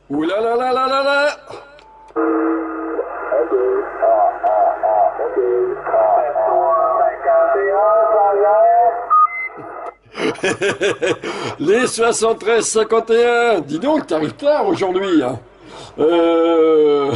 Ouh là là là là là là. Les 73-51. Dis donc, t'arrives tard aujourd'hui. Hein. Euh...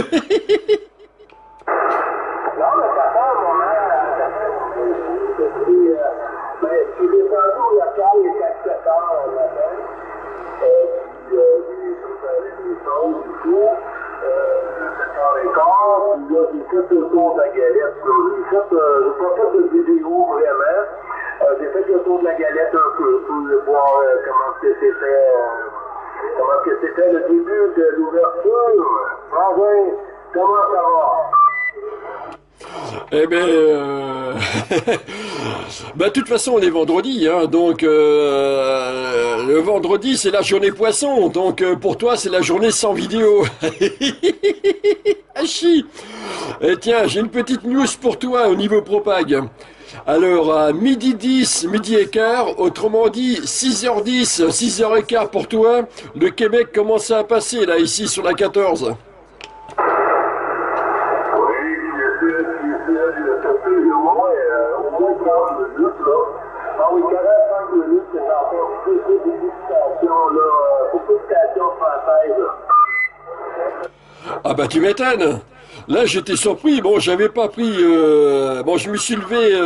J'ai fait le tour de la galette. J'ai pas fait de vidéo vraiment. J'ai fait le tour de la galette un peu pour voir comment que c'était le début de l'ouverture. Enfin, comment ça va? Eh bien, bah, de toute façon, on est vendredi, hein, donc le vendredi, c'est la journée poisson, donc pour toi, c'est la journée sans vidéo. Hachi. Et tiens, j'ai une petite news pour toi au niveau propag. Alors, à midi 10, midi et quart, autrement dit 6h10, 6h15 pour toi, le Québec commence à passer, là, ici, sur la 14. Ah bah tu m'étonnes. Là j'étais surpris. Bon, j'avais pas pris. Bon, je me suis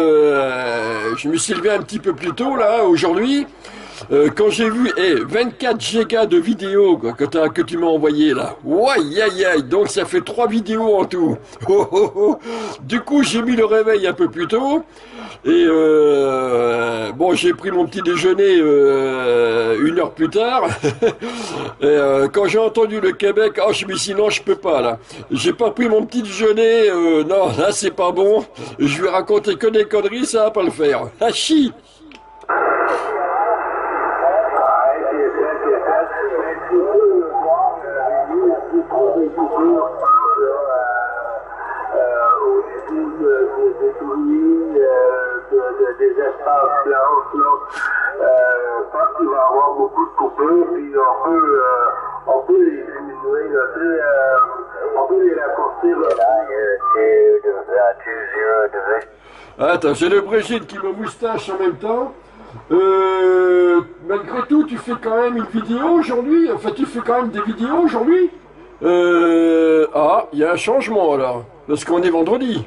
levé un petit peu plus tôt là aujourd'hui. Quand j'ai vu 24 gigas de vidéos quoi, que tu m'as envoyé là. Ouais, aïe aïe. Donc ça fait 3 vidéos en tout. Oh, oh, oh. Du coup j'ai mis le réveil un peu plus tôt. Et bon, j'ai pris mon petit déjeuner 1 heure plus tard. Et quand j'ai entendu le Québec, oh, je me suis dit non, je peux pas là. J'ai pas pris mon petit déjeuner. Non, là c'est pas bon. Je vais raconter que des conneries, ça va pas le faire. Hachi. Des espaces blancs, là. Je pense qu'il va y avoir beaucoup de coupures, puis on peut les diminuer, là, on peut les raccourcir. Attends, j'ai le Brigitte qui me moustache en même temps. Malgré tout, tu fais quand même une vidéo aujourd'hui. Enfin, tu fais quand même des vidéos aujourd'hui. Ah, il y a un changement là, parce qu'on est vendredi.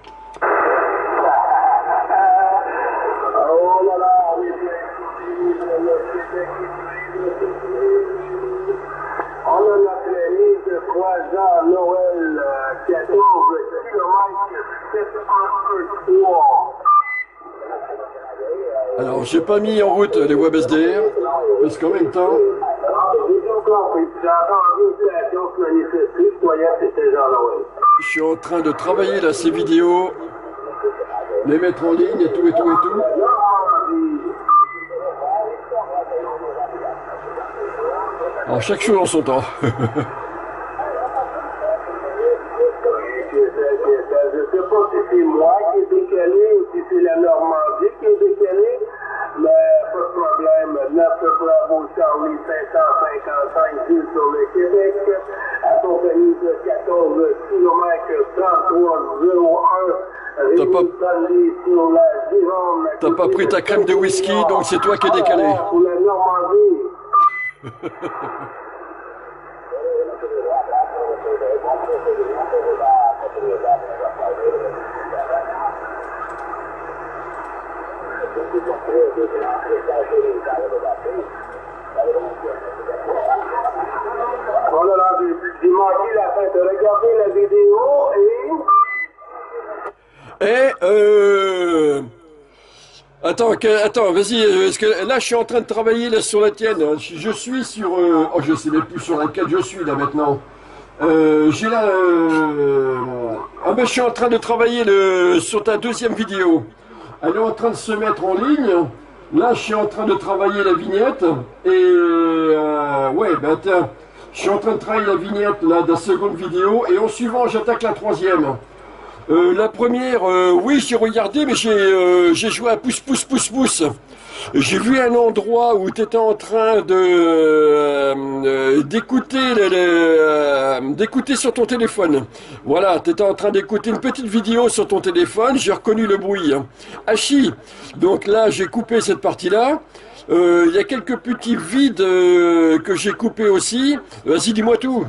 Noël, 14 km 713. Alors, j'ai pas mis en route les web SDR, parce qu'en même temps... Je suis en train de travailler là ces vidéos, les mettre en ligne et tout et tout et tout. Alors, chaque chose en son temps. Je sais pas si c'est moi qui est décalé ou si c'est la Normandie qui est décalée, mais pas de problème. 9 Bravo Charlie 555 vues sur le Québec, accompagné de 14 km 3301. T'as pas pris ta crème de whisky, donc c'est toi qui es décalé. Pour la Normandie. Voilà, j'ai manqué la fin de regarder la vidéo Attends, vas-y, parce que là je suis en train de travailler là, sur la tienne. Je suis sur... oh, je sais même plus sur laquelle je suis là maintenant. J'ai là... Ah ben je suis en train de travailler sur ta deuxième vidéo. Elle est en train de se mettre en ligne. Là je suis en train de travailler la vignette. Et ouais, ben tiens, je suis en train de travailler la vignette là, de la seconde vidéo. Et en suivant, j'attaque la troisième. La première, oui, j'ai regardé, mais j'ai joué à pouce, pouce, pouce, pouce. J'ai vu un endroit où tu étais en train de d'écouter d'écouter sur ton téléphone. Voilà, tu étais en train d'écouter une petite vidéo sur ton téléphone, j'ai reconnu le bruit. Hachi. Donc là, j'ai coupé cette partie-là. Il y a quelques petits vides que j'ai coupés aussi. Vas-y, dis-moi tout.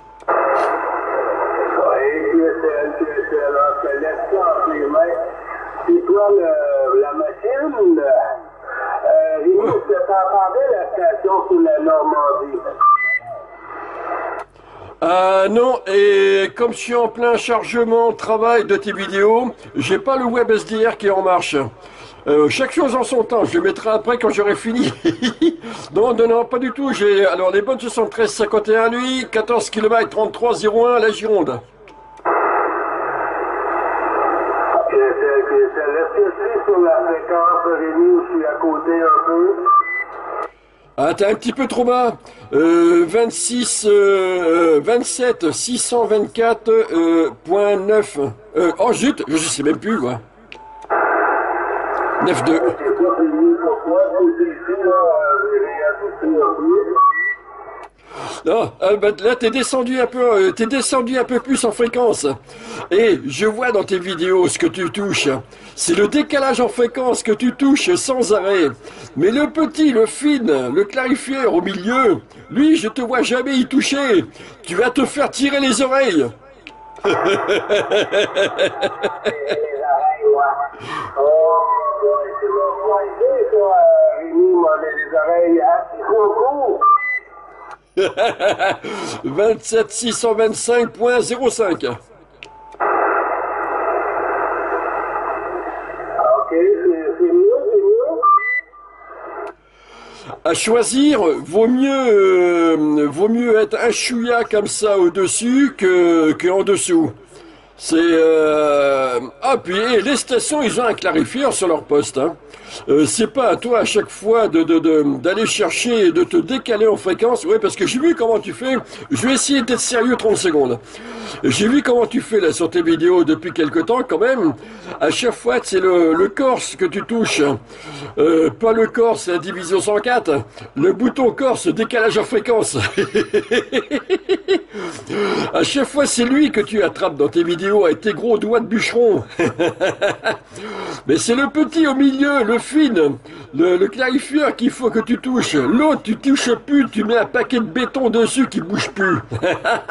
C'est toi la machine. Rémi, je t'entendais la station sur la Normandie. Non, et comme je suis en plein chargement travail de tes vidéos, j'ai pas le web SDR qui est en marche. Chaque chose en son temps, je le mettrai après quand j'aurai fini. Non, non, non, pas du tout. J'ai alors les bonnes 73 51 lui, 14 km 33 01 la Gironde. Restez sur la fréquence, Rémi, où je suis à côté un peu. Ah, t'es un petit peu trop bas. 27 624.9. Oh zut, je sais même plus quoi. 9.2. C'est quoi, Rémi, pourquoi? C'est ici, là, j'ai réajusté un peu. Non, bah, là t'es descendu un peu plus en fréquence. Et je vois dans tes vidéos ce que tu touches. C'est le décalage en fréquence que tu touches sans arrêt. Mais le petit, le fine, le clarifieur au milieu, lui je te vois jamais y toucher. Tu vas te faire tirer les oreilles. Les oreilles, moi. Oh, c'est mon point G, toi, Rémi, moi, les oreilles assez court. 27 625.05. Ok, c'est mieux, c'est mieux. À choisir, vaut mieux être un chouïa comme ça au-dessus que en dessous. C'est ah puis les stations ils ont un clarifieur sur leur poste. Hein. C'est pas à toi à chaque fois d'aller chercher et de te décaler en fréquence. Ouais, parce que j'ai vu comment tu fais. Je vais essayer d'être sérieux 30 secondes. J'ai vu comment tu fais là sur tes vidéos depuis quelque temps quand même. À chaque fois c'est le corse que tu touches. Pas le corse, la division 104. Le bouton corse, décalage en fréquence. À chaque fois c'est lui que tu attrapes dans tes vidéos avec tes gros doigts de bûcheron. Mais c'est le petit au milieu, le fine, le clarifieur qu'il faut que tu touches. L'autre, tu touches plus, tu mets un paquet de béton dessus qui bouge plus. Ok, est-ce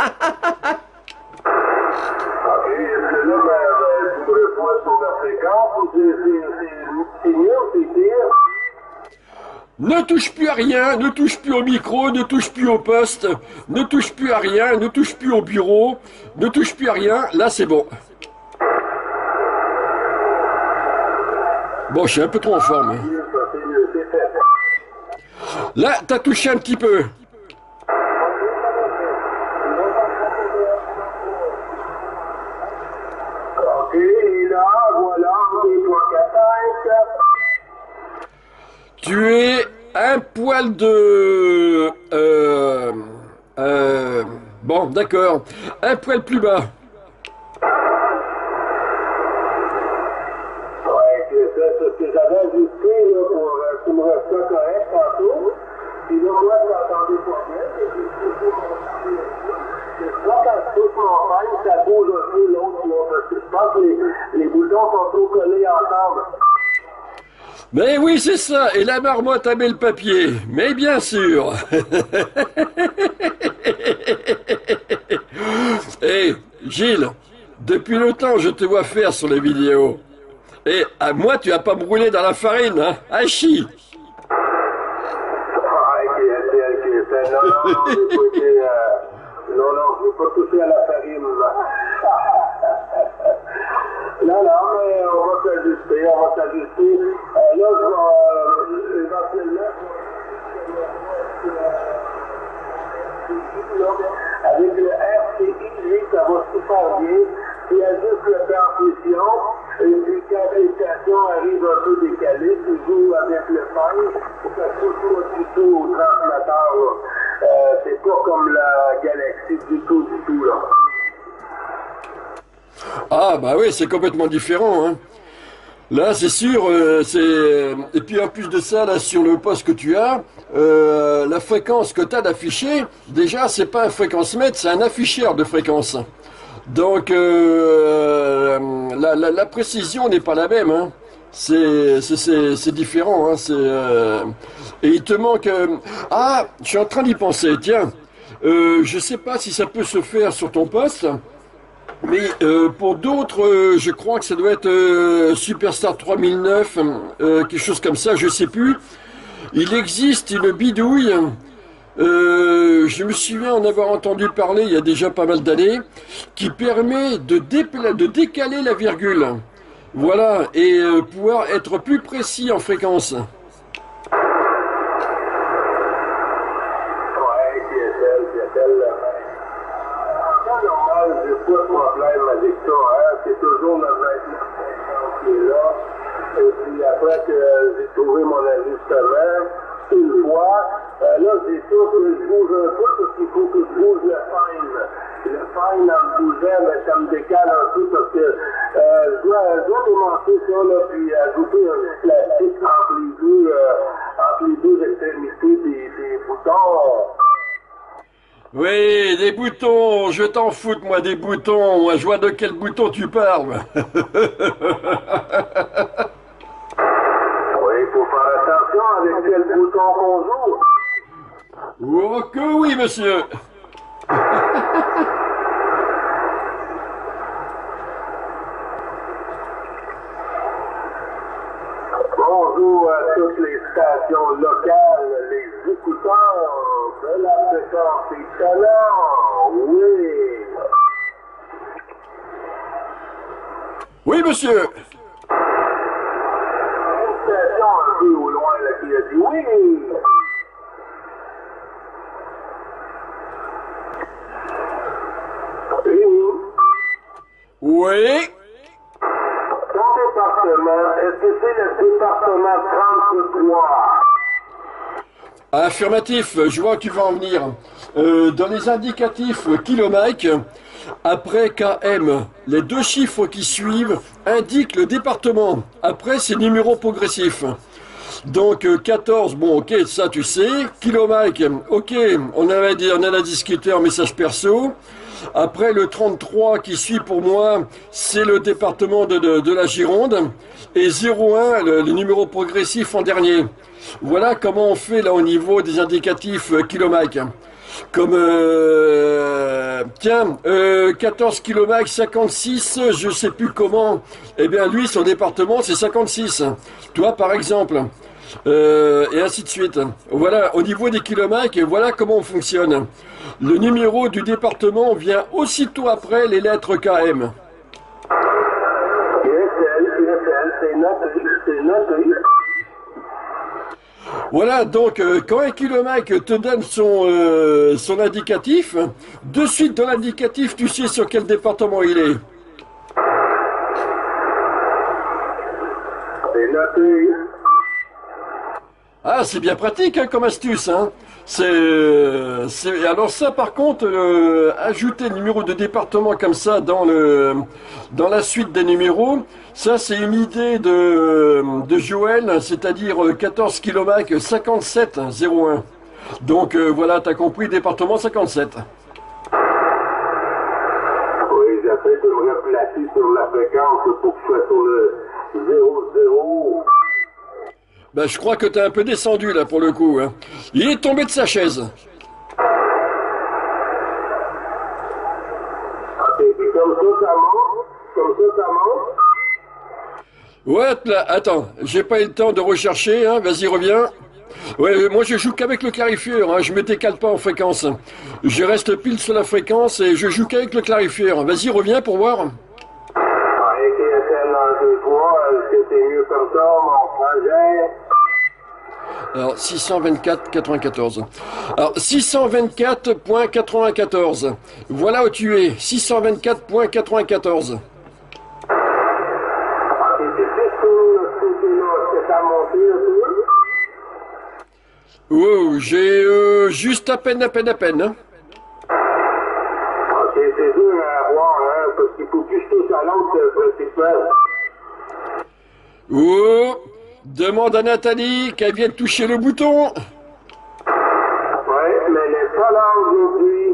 que là, tu me reçois sur la fréquence ou c'est mieux ou c'est pire? Ne touche plus à rien, ne touche plus au micro, ne touche plus au poste, ne touche plus à rien, ne touche plus au bureau, ne touche plus à rien. Là, c'est bon. Bon, je suis un peu trop en forme. Hein. Là, t'as touché un petit peu. Ok, et là, voilà, 1, 2, 3, 4, 5. Tu es un poil de... bon, d'accord. Un poil plus bas. C'est ce que j'avais ajusté là, pour que me reçoit correct tantôt. Puis là, moi, je m'entendais pas bien. Je crois quand je touche mon femme, ça bouge un peu l'autre. Parce que je pense que les boutons sont trop collés ensemble. Mais oui, c'est ça. Et la marmotte a mis le papier. Mais bien sûr. Hé, Gilles, depuis le temps, je te vois faire sur les vidéos. Et à moi, tu vas pas brûler dans la farine, hein? Hachi! Non, non, je ne vais pas toucher à la farine. Non, mais on va s'ajuster. Là, je vais éventuellement... Avec le RCI, lui, ça va super bien. Il y a juste le transmission. Et puis quand les stations arrivent un peu décalées, tu joues avec le fine pour que ça soit du tout au transmetteur. C'est pas comme la Galaxy du tout, là. Ah, bah oui, c'est complètement différent, hein. Là, c'est sûr, et puis en plus de ça, là, sur le poste que tu as, la fréquence que tu as d'afficher, déjà, c'est pas un fréquence mètre, c'est un afficheur de fréquence. Donc, la précision n'est pas la même, hein. C'est différent, hein. Et il te manque. Ah, je suis en train d'y penser. Tiens, je sais pas si ça peut se faire sur ton poste. Mais pour d'autres, je crois que ça doit être Superstar 3009, quelque chose comme ça, je sais plus. Il existe une bidouille, je me souviens en avoir entendu parler il y a déjà pas mal d'années, qui permet de décaler la virgule. Voilà, et pouvoir être plus précis en fréquence. Ouais, PSL, c'est normal, j'ai pas de problème avec ça, hein. C'est toujours notre 29 qui est là. Et puis après que j'ai trouvé mon ajustement, une fois, là, c'est sûr que je bouge un peu parce qu'il faut que je bouge le fine. Le fine, en me bougeant, ben, ça me décale un peu parce que je dois démonter ça, là, puis ajouter un petit plastique entre les deux extrémités des boutons. Oui, des boutons, je t'en fous, moi, des boutons. Moi, je vois de quel bouton tu parles. Oui, il faut faire attention avec quel bouton qu'on joue. Oh que oui, monsieur. Bonjour à toutes les stations locales, les écouteurs de la fréquence excellente. Oui. Oui, monsieur. Une station un peu au loin là, qui a dit oui. Oui. Ton département, est-ce que c'est le département 33? Affirmatif, je vois que tu vas en venir. Dans les indicatifs kilomètres, après KM, les deux chiffres qui suivent indiquent le département. Après, c'est numéro progressif. Donc 14, bon ok, ça tu sais. Kilomètre, ok, on en a discuté en message perso. Après le 33 qui suit pour moi, c'est le département de la Gironde. Et 01, le numéro progressif en dernier. Voilà comment on fait là au niveau des indicatifs kilomètres. Comme, tiens, 14 km 56, je sais plus comment. Eh bien, lui, son département, c'est 56. Toi, par exemple. Et ainsi de suite. Voilà, au niveau des kilomètres, voilà comment on fonctionne. Le numéro du département vient aussitôt après les lettres KM. C'est noté. Voilà, donc quand un kilomètre te donne son indicatif, de suite dans l'indicatif, tu sais sur quel département il est. C'est noté. Ah, c'est bien pratique hein, comme astuce. Hein. Alors ça, par contre, ajouter le numéro de département comme ça dans la suite des numéros, ça c'est une idée de Joël, c'est-à-dire 14 km 57 01. Donc voilà, t'as compris, département 57. Oui, j'essaie de me replacer sur la fréquence pour que je sois sur le 00. Ben, je crois que t'es un peu descendu là pour le coup. Hein. Il est tombé de sa chaise. Ok, puis comme ça monte. Comme ça monte. Ouais, là, attends, j'ai pas eu le temps de rechercher, hein. Vas-y, reviens. Ouais, moi je joue qu'avec le clarifieur, hein. Je me décale pas en fréquence. Je reste pile sur la fréquence et je joue qu'avec le clarifieur. Vas-y, reviens pour voir. Ouais, KSL dans 2-3, est-ce que c'est mieux comme ça, mon projet? Alors, 624,94. Alors, 624,94. Voilà où tu es. 624,94. Oh, j'ai juste à peine. Hein. Ok, c'est dur à voir, hein, parce qu'il faut plus que je touche à l'autre principal. Oh, demande à Nathalie qu'elle vienne toucher le bouton. Ouais, mais elle n'est pas là aujourd'hui.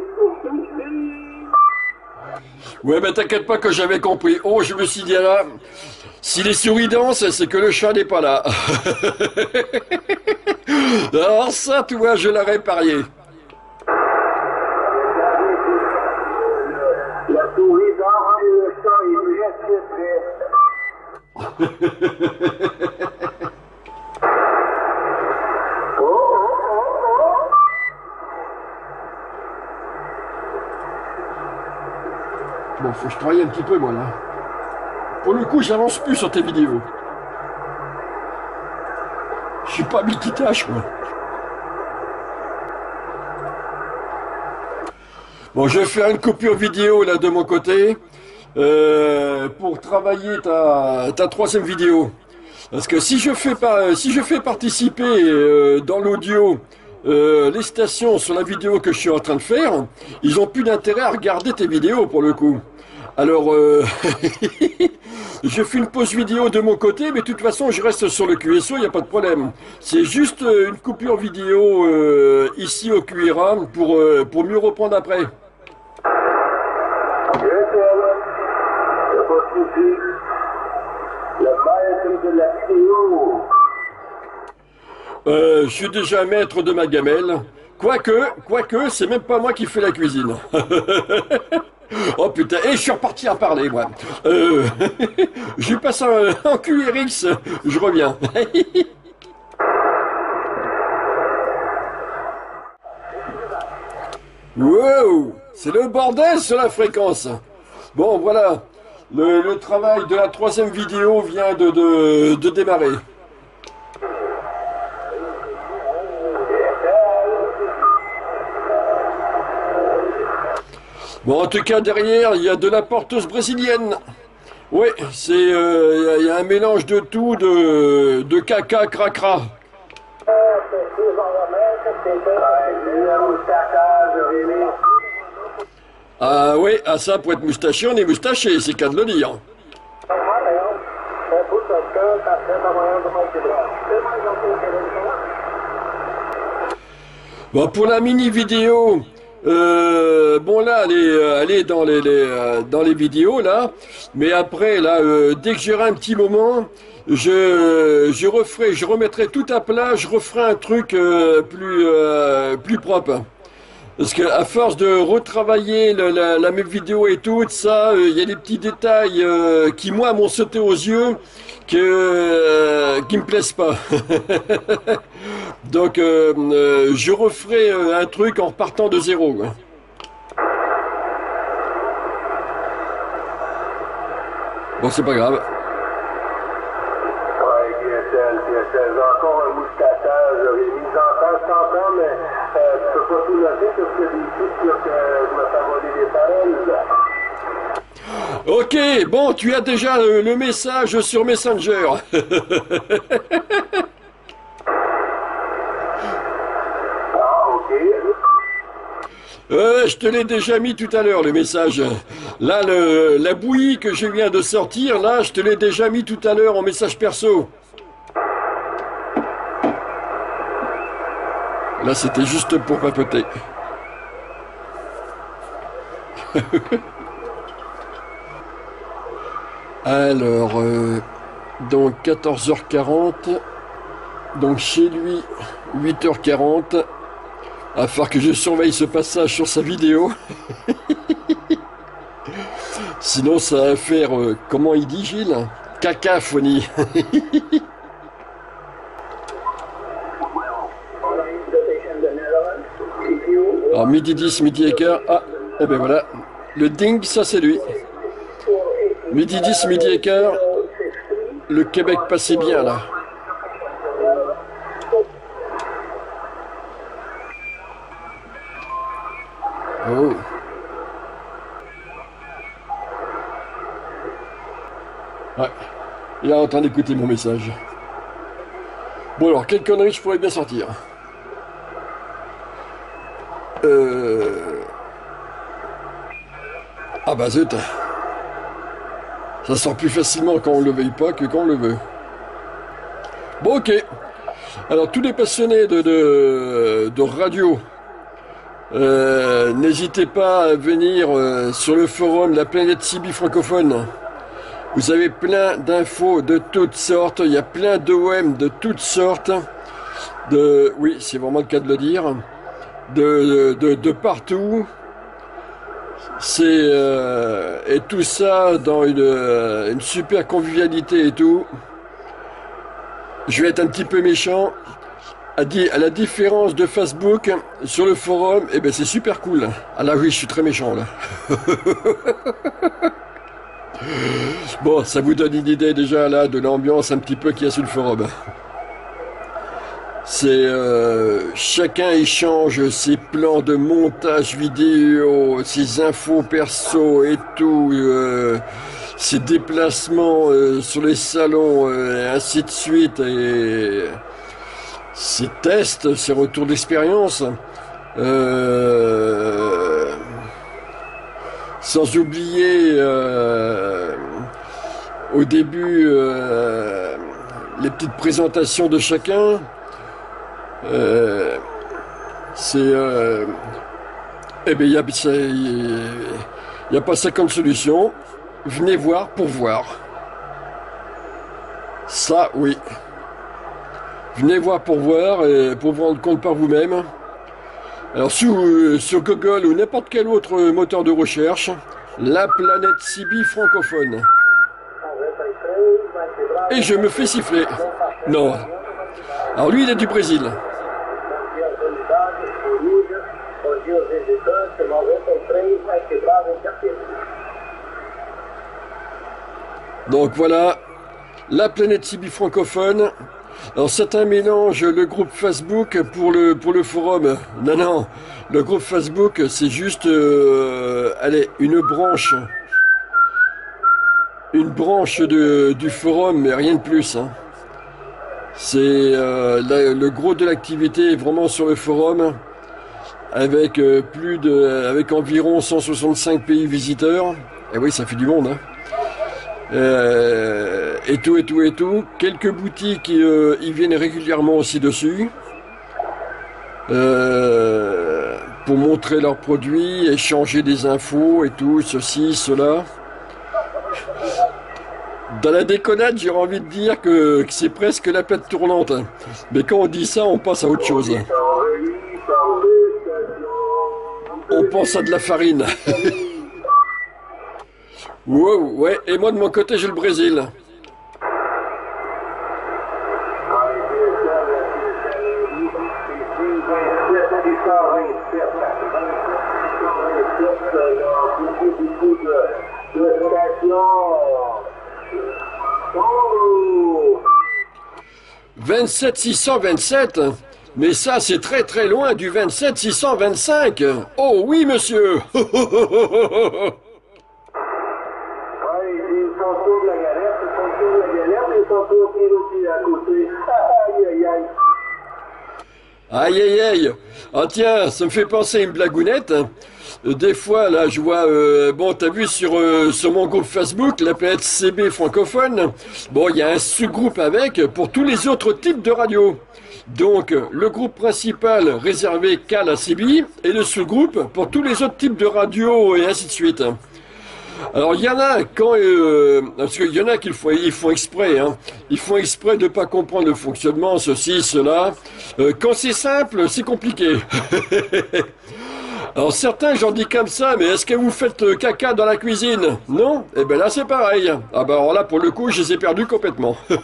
Ouais, mais t'inquiète pas que j'avais compris. Oh, je me suis dit là, si les souris dansent, c'est que le chat n'est pas là. Alors ça, tu vois, je l'aurais parié. La souris danse et le chat est très très près. Oh, oh, oh, oh. Bon, faut que je travaille un petit peu, moi, là. Pour le coup, j'avance plus sur tes vidéos. Je suis pas multitâche, moi. Bon, je vais faire une coupure vidéo, là, de mon côté, pour travailler ta troisième vidéo. Parce que si je fais participer dans l'audio les stations sur la vidéo que je suis en train de faire, ils ont plus d'intérêt à regarder tes vidéos, pour le coup. Alors, je fais une pause vidéo de mon côté, mais de toute façon, je reste sur le QSO, il n'y a pas de problème. C'est juste une coupure vidéo ici au QRA pour mieux reprendre après. Bien sûr, il n'y a pas de souci. Le maître de la vidéo. Je suis déjà maître de ma gamelle. Quoique, c'est même pas moi qui fais la cuisine. Oh putain, et je suis reparti à parler, moi. Je passe en QRX, je reviens. Wow, c'est le bordel sur la fréquence. Bon, voilà, le travail de la troisième vidéo vient de démarrer. Bon, en tout cas, derrière, il y a de la porteuse brésilienne. Oui, c'est, il y a un mélange de tout, de caca, cracra. Ah oui, à ça, pour être moustaché, on est moustaché, c'est qu'à de le dire. Bon, pour la mini vidéo, bon là, elle est dans les vidéos là, mais après là, dès que j'aurai un petit moment, je remettrai tout à plat, je referai un truc plus propre. Parce que à force de retravailler la même vidéo et tout ça, il y a des petits détails qui moi m'ont sauté aux yeux qui me plaisent pas. Donc je referai un truc en repartant de zéro, quoi. Bon, c'est pas grave. Ouais, GSL. J'ai encore un moustatage, j'ai mis en temps, je t'entends, mais tu peux pas tout noter parce que des trucs là, que je me fais voler des paroles. Ok, bon, tu as déjà le message sur Messenger. Ah, ok. Je te l'ai déjà mis tout à l'heure, le message. Là, la bouillie que je viens de sortir, là, je te l'ai déjà mis tout à l'heure en message perso. Là, c'était juste pour papoter. Alors, donc 14h40, donc chez lui 8h40, à falloir que je surveille ce passage sur sa vidéo. Sinon ça va faire, comment il dit Gilles? Cacaphonie. Alors midi 10, midi et quart, ah, et ben voilà, le ding, ça c'est lui. Midi 10, midi et quart, le Québec passait bien là. Oh. Ouais, il est en train d'écouter mon message. Bon alors, quelle connerie je pourrais bien sortir? Ah bah zut. Ça sort plus facilement quand on le veuille pas que quand on le veut. Bon, ok. Alors, tous les passionnés de radio, n'hésitez pas à venir sur le forum La Planète Cibi francophone. Vous avez plein d'infos de toutes sortes. Il y a plein d'OM de toutes sortes. Oui, c'est vraiment le cas de le dire. De partout. Et tout ça dans une super convivialité et tout. Je vais être un petit peu méchant. À la différence de Facebook, sur le forum, eh ben c'est super cool. Ah là oui, je suis très méchant là. Bon, ça vous donne une idée déjà là de l'ambiance un petit peu qu'il y a sur le forum. Chacun échange ses plans de montage vidéo, ses infos perso et tout, ses déplacements sur les salons, et ainsi de suite, et ses tests, ses retours d'expérience. Sans oublier au début les petites présentations de chacun. Eh bien, il n'y a pas 50 solutions. Venez voir pour voir. Ça, oui. Venez voir pour voir et pour vous rendre compte par vous-même. Alors, sur Google ou n'importe quel autre moteur de recherche, La Planète Cibi francophone. Et je me fais siffler. Non. Alors, lui, il est du Brésil. Donc voilà, La Planète Cibi francophone. Alors certains mélangent le groupe Facebook pour le forum. Non, non, le groupe Facebook c'est juste allez, une branche du forum, mais rien de plus. Hein. C'est le gros de l'activité est vraiment sur le forum, avec avec environ 165 pays visiteurs. Et oui, ça fait du monde. Hein. Et tout. Quelques boutiques y viennent régulièrement aussi dessus pour montrer leurs produits, échanger des infos et tout, ceci, cela. Dans la déconnade, j'ai envie de dire que c'est presque la plate tournante. Mais quand on dit ça, on passe à autre chose. On pense à de la farine. Wow, ouais, et moi de mon côté j'ai le Brésil. « 27 627 » mais ça c'est très très loin du 27 625. Oh oui monsieur. Aïe aïe aïe. Ah tiens, ça me fait penser à une blagounette. Des fois là je vois bon t'as vu sur mon groupe Facebook La Planète CB francophone, bon il y a un sous-groupe avec pour tous les autres types de radios. Donc le groupe principal réservé qu'à la CB et le sous-groupe pour tous les autres types de radios et ainsi de suite. Alors il y en a parce qu'il y en a qui ils font exprès, hein. Ils font exprès de pas comprendre le fonctionnement, ceci, cela. Quand c'est simple, c'est compliqué. Alors certains, j'en dis comme ça, mais est-ce que vous faites caca dans la cuisine? Non? Eh ben là c'est pareil. Ah ben alors là pour le coup, je les ai perdus complètement. Ouais,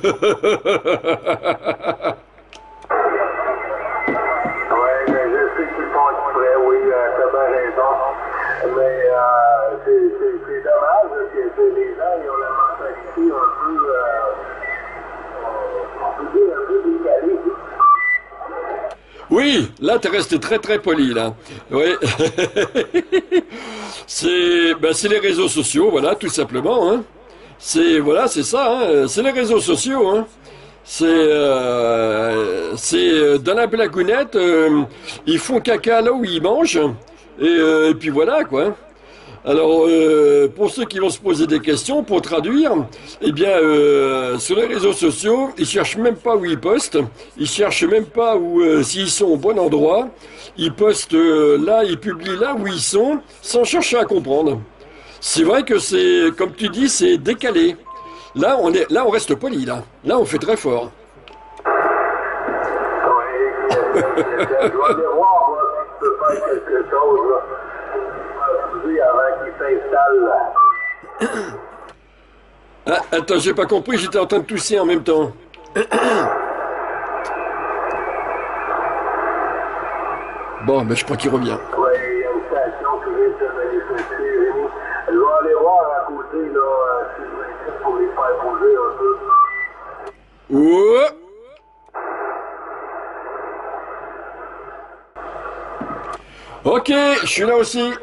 mais je sais qu'ils font exprès, oui, t'as bien raison. Mais c'est dommage que les gens ils ont la mentalité on peut dire un peu décalée. Oui, là t'es resté très très poli là. Oui. C'est les réseaux sociaux, voilà, tout simplement. Hein. C'est ça. Hein. C'est les réseaux sociaux. Hein. C'est dans la blagounette, ils font caca là où ils mangent et puis voilà quoi. Alors, pour ceux qui vont se poser des questions, pour traduire, eh bien, sur les réseaux sociaux, ils cherchent même pas où ils postent, ils cherchent même pas où, s'ils sont au bon endroit, ils postent là, ils publient là où ils sont, sans chercher à comprendre. C'est vrai que c'est, comme tu dis, c'est décalé. Là, on reste poli, là. Là, on fait très fort. Oui, je dois aller voir moi, si je peux faire quelque chose là. Avant qu'il s'installe. Ah, attends, j'ai pas compris, j'étais en train de tousser en même temps. Bon, ben je crois qu'il revient. Oui, il y a une station qui vient de se manifester, Rémi. Je vais aller voir à côté, là, si je vais essayer pour les faire bouger un peu. Oh! Ok, je suis là aussi. Yes,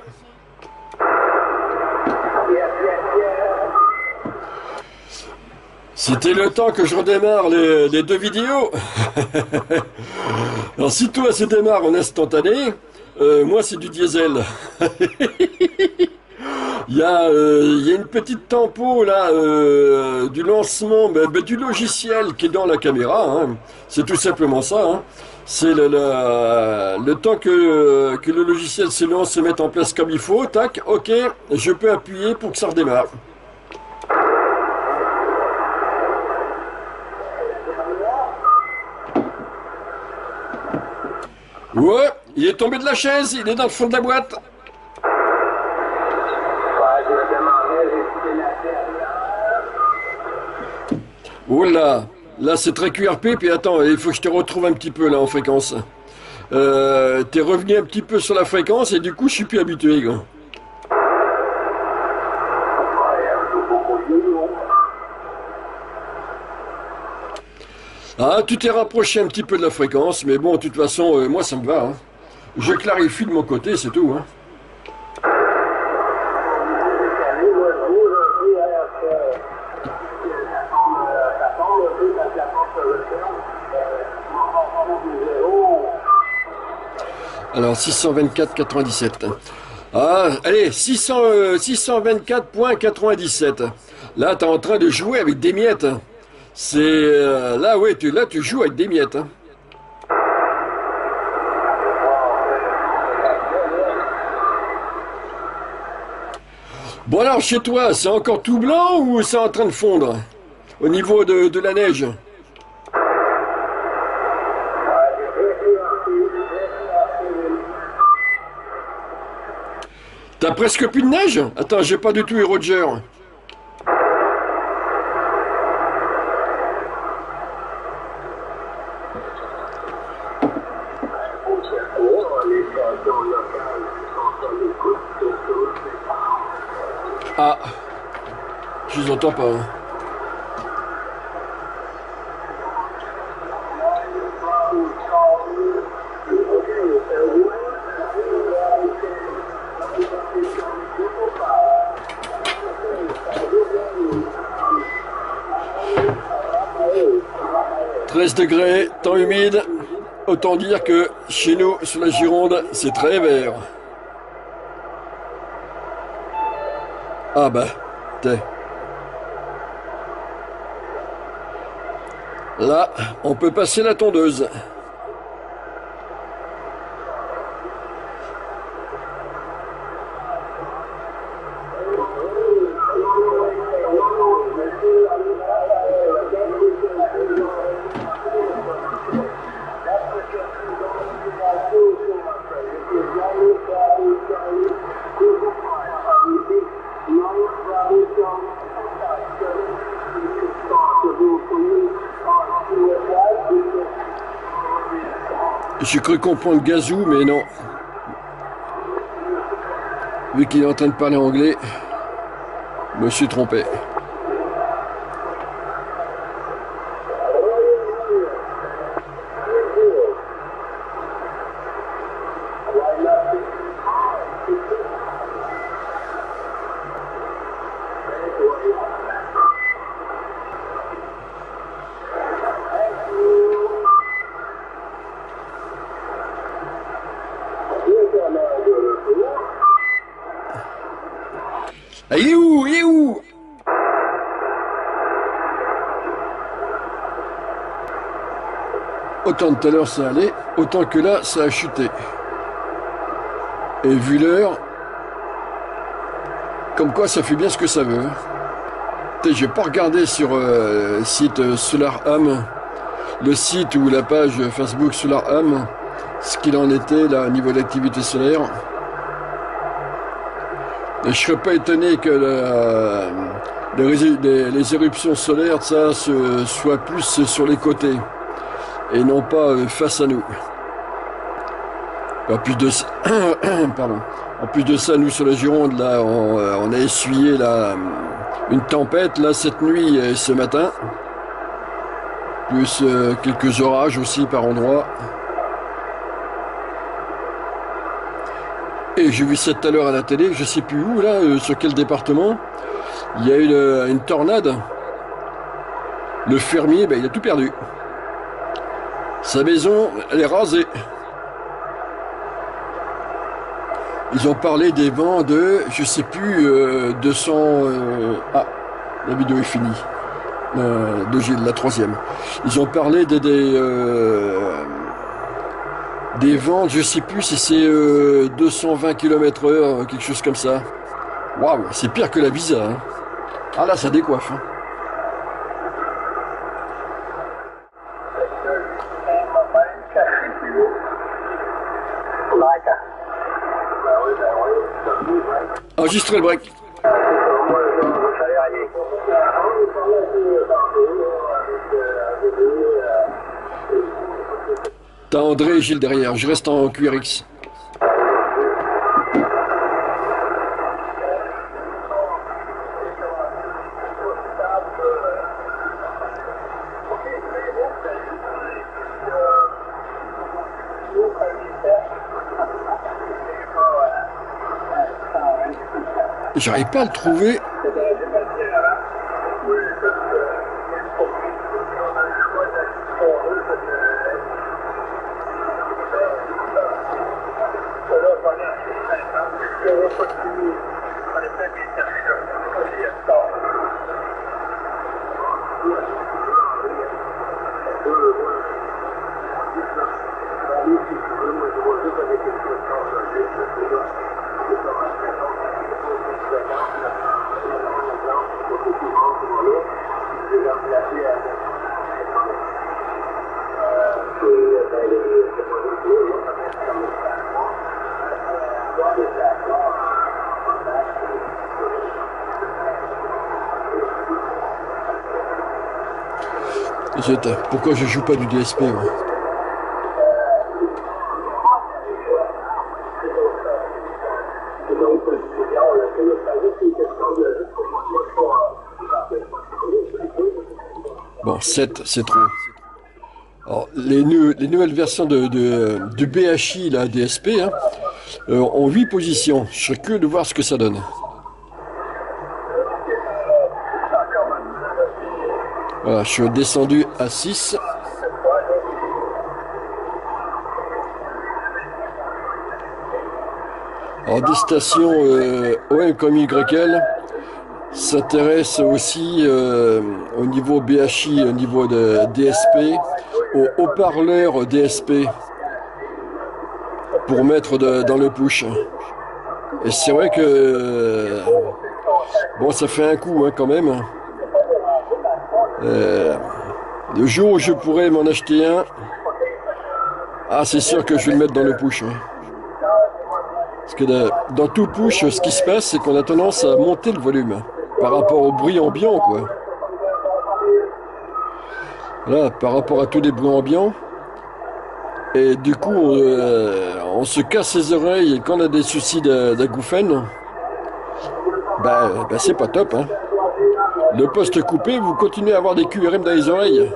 yes, yes. C'était le temps que je redémarre les deux vidéos. Alors si toi se démarre en instantané, moi c'est du diesel. Il y a une petite tempo là du lancement du logiciel qui est dans la caméra. Hein. C'est tout simplement ça. Hein. C'est le temps que le logiciel se lance, se mette en place comme il faut. Tac, ok, je peux appuyer pour que ça redémarre. Ouais, il est tombé de la chaise, il est dans le fond de la boîte. Oh là c'est très QRP, puis attends, il faut que je te retrouve un petit peu là en fréquence. T'es revenu un petit peu sur la fréquence et du coup je suis plus habitué, quoi. Ah, tu t'es rapproché un petit peu de la fréquence, mais bon, de toute façon, moi ça me va. Hein. Je clarifie de mon côté, c'est tout. Hein. Alors 624,97. Ah, allez, 624,97. Là, t'es en train de jouer avec des miettes. C'est là, ouais, tu joues avec des miettes. Hein. Bon alors, chez toi, c'est encore tout blanc ou c'est en train de fondre au niveau de la neige? T'as presque plus de neige? Attends, j'ai pas du tout eu Roger. Ah, je les entends pas. Hein. « 13 degrés, temps humide. Autant dire que chez nous, sur la Gironde, c'est très vert. Ah bah, t'es. Là, on peut passer la tondeuse. J'ai cru comprendre Gazou, mais non. Vu qu'il est en train de parler anglais, je me suis trompé. Ah, il est où? Il est où? Autant tout à l'heure ça allait, autant que là ça a chuté. Et vu l'heure, comme quoi ça fait bien ce que ça veut. J'ai pas regardé sur le site SolarAm, le site ou la page Facebook SolarAm, ce qu'il en était là au niveau de l'activité solaire. Et je serais pas étonné que les éruptions solaires, ça soit plus sur les côtés et non pas face à nous. En plus de ça, pardon. En plus de ça, nous sur la Gironde, là, on a essuyé une tempête là cette nuit et ce matin, plus quelques orages aussi par endroits. Et j'ai vu ça tout à l'heure à la télé, je sais plus où là, sur quel département, il y a eu une tornade. Le fermier, ben, il a tout perdu. Sa maison, elle est rasée. Ils ont parlé des vents de, je sais plus, 200... Ah, la vidéo est finie. De Gilles, la troisième. Ils ont parlé des vents, je sais plus si c'est 220 km/h, quelque chose comme ça. Waouh, c'est pire que la Visa. Hein. Ah là, ça décoiffe. Hein. Enregistrez le break. T'as André et Gilles derrière, je reste en QRX. J'arrive pas à le trouver. Pourquoi je joue pas du DSP ouais. Bon, 7, c'est trop. Alors, les nouvelles versions du BHI, la DSP, hein, ont 8 positions. Je serais curieux de voir ce que ça donne. Voilà, je suis descendu à 6. Alors, des stations OM comme YL s'intéressent aussi au niveau BHI, au niveau de DSP, aux haut-parleurs DSP pour mettre dans le push. Et c'est vrai que bon, ça fait un coup hein, quand même. Le jour où je pourrais m'en acheter un, ah c'est sûr que je vais le mettre dans le push. Hein. Parce que dans tout push, ce qui se passe, c'est qu'on a tendance à monter le volume par rapport au bruit ambiant, quoi. Voilà, par rapport à tous les bruits ambiants. Et du coup, on se casse les oreilles et quand on a des soucis d'acouphènes, bah c'est pas top, hein. Le poste coupé, vous continuez à avoir des QRM dans les oreilles.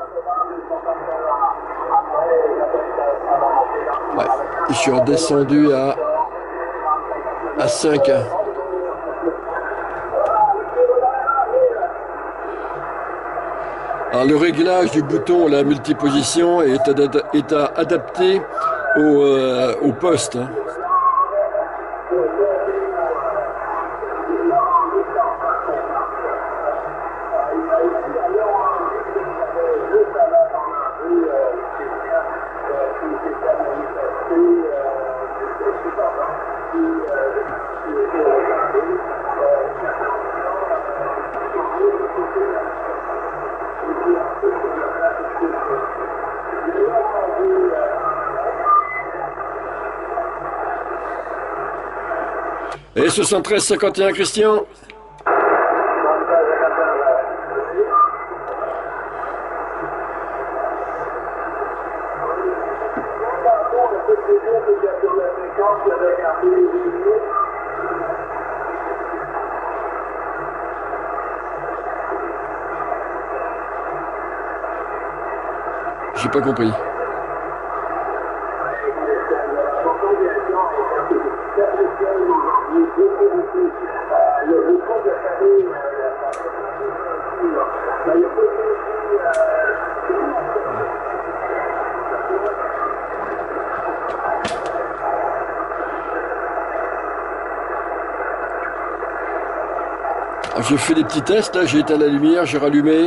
Ouais, je suis redescendu à 5. Alors, le réglage du bouton, la multiposition, est adapté au poste. Hein. Et 73-51, Christian. J'ai pas compris. J'ai fait des petits tests, là, j'ai éteint la lumière, j'ai rallumé.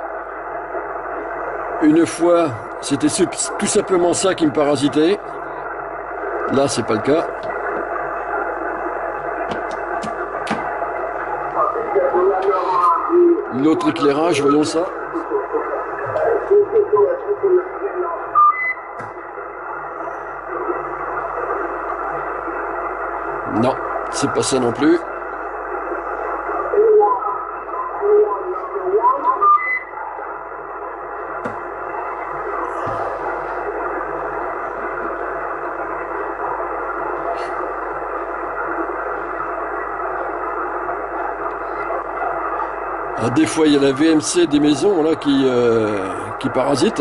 Une fois, c'était tout simplement ça qui me parasitait. Là, c'est pas le cas. L'autre éclairage, voyons ça. Non, c'est pas ça non plus. Ah, des fois, il y a la VMC des maisons là qui parasite.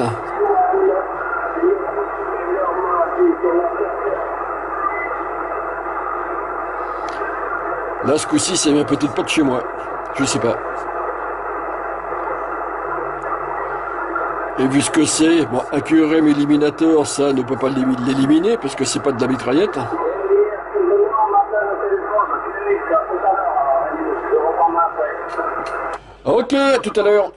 Là, ce coup-ci, ça vient peut-être pas de chez moi. Je sais pas. Et vu ce que c'est, bon, un QRM éliminateur, ça ne peut pas l'éliminer parce que c'est pas de la mitraillette. Ok, à tout à l'heure.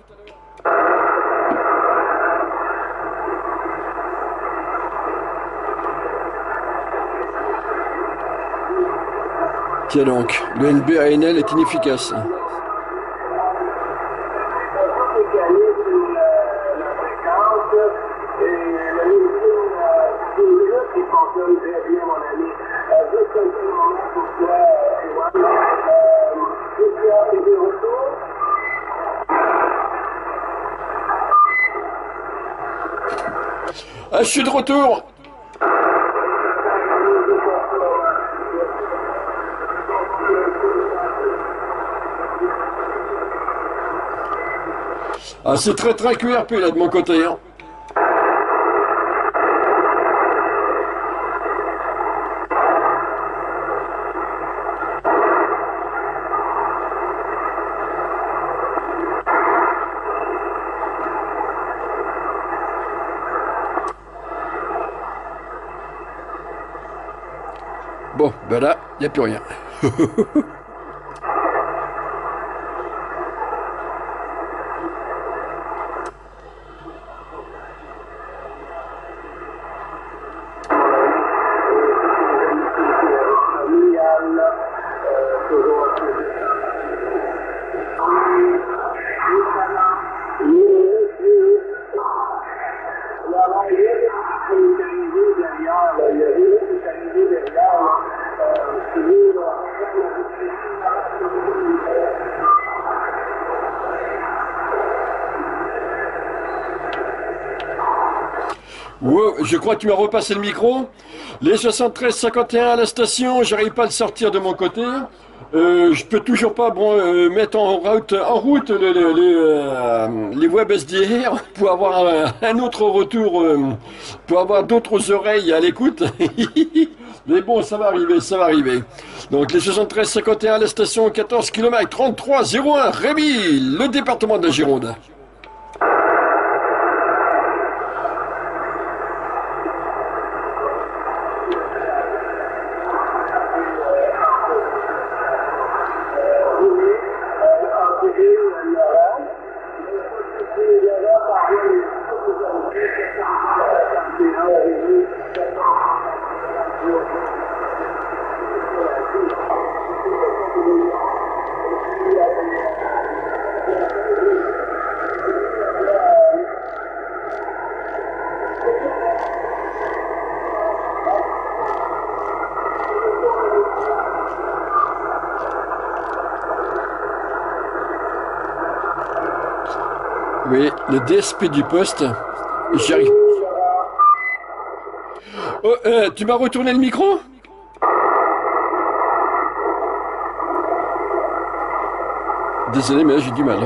Tiens donc, le NBANL est inefficace. Ah, je suis de retour. Ah, c'est très QRP là de mon côté, hein. Bon, ben là, il n'y a plus rien. Wow, je crois que tu m'as repassé le micro. Les 73-51 à la station, j'arrive pas à le sortir de mon côté. Je peux toujours pas mettre en route les web SDR pour avoir un autre retour, pour avoir d'autres oreilles à l'écoute. Mais bon, ça va arriver, ça va arriver. Donc les 73-51 à la station, 14 km 33-01, Rémy, le département de la Gironde. Oui, le DSP du poste. J'y arrive. Oh, tu m'as retourné le micro? Désolé, mais là j'ai du mal.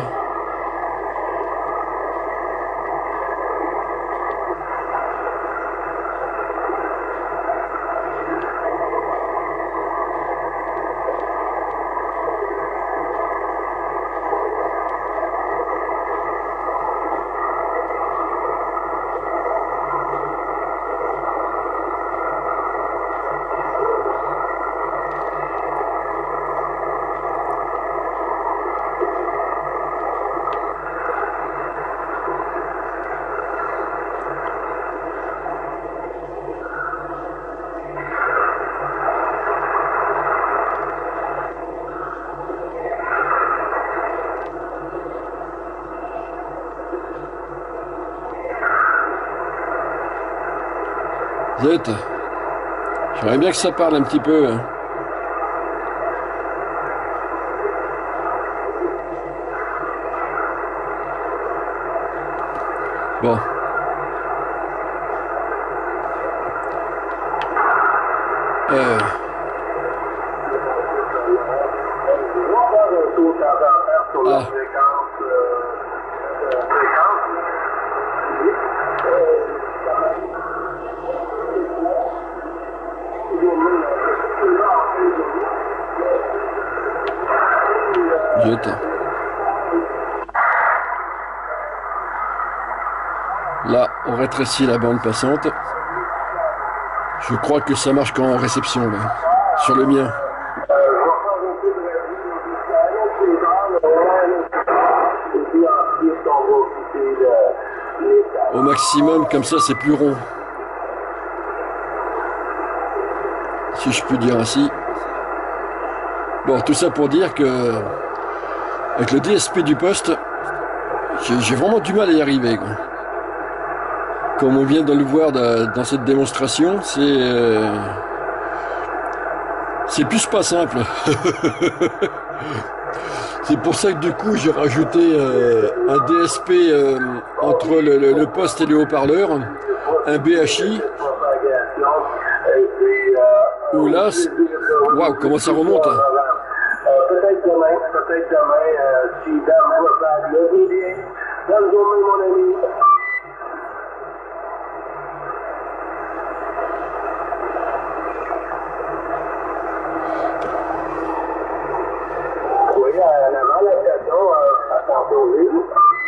Zut. J'aimerais bien que ça parle un petit peu. Bon. Ah. Zut. Là, on rétrécit la bande passante. Je crois que ça marche qu'en réception, là. Sur le mien. Au maximum, comme ça, c'est plus rond. Si je puis dire ainsi. Bon, tout ça pour dire que avec le DSP du poste, j'ai vraiment du mal à y arriver, quoi. Comme on vient de le voir dans cette démonstration, c'est plus pas simple. C'est pour ça que du coup j'ai rajouté un DSP entre le poste et le haut-parleur, un BHI, où là, waouh, comment ça remonte, hein. Peut-être demain, si Dame va faire le bien. Bonne journée, mon ami. Oui, en avant, la station, attention aux îles.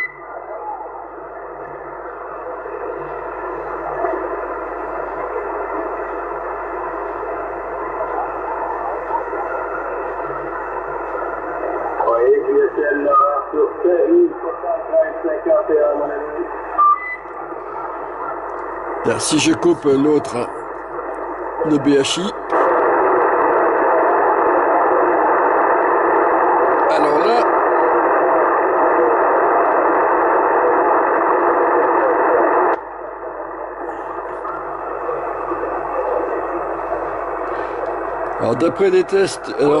Là, si je coupe l'autre, le BHI, alors là, alors d'après des tests, alors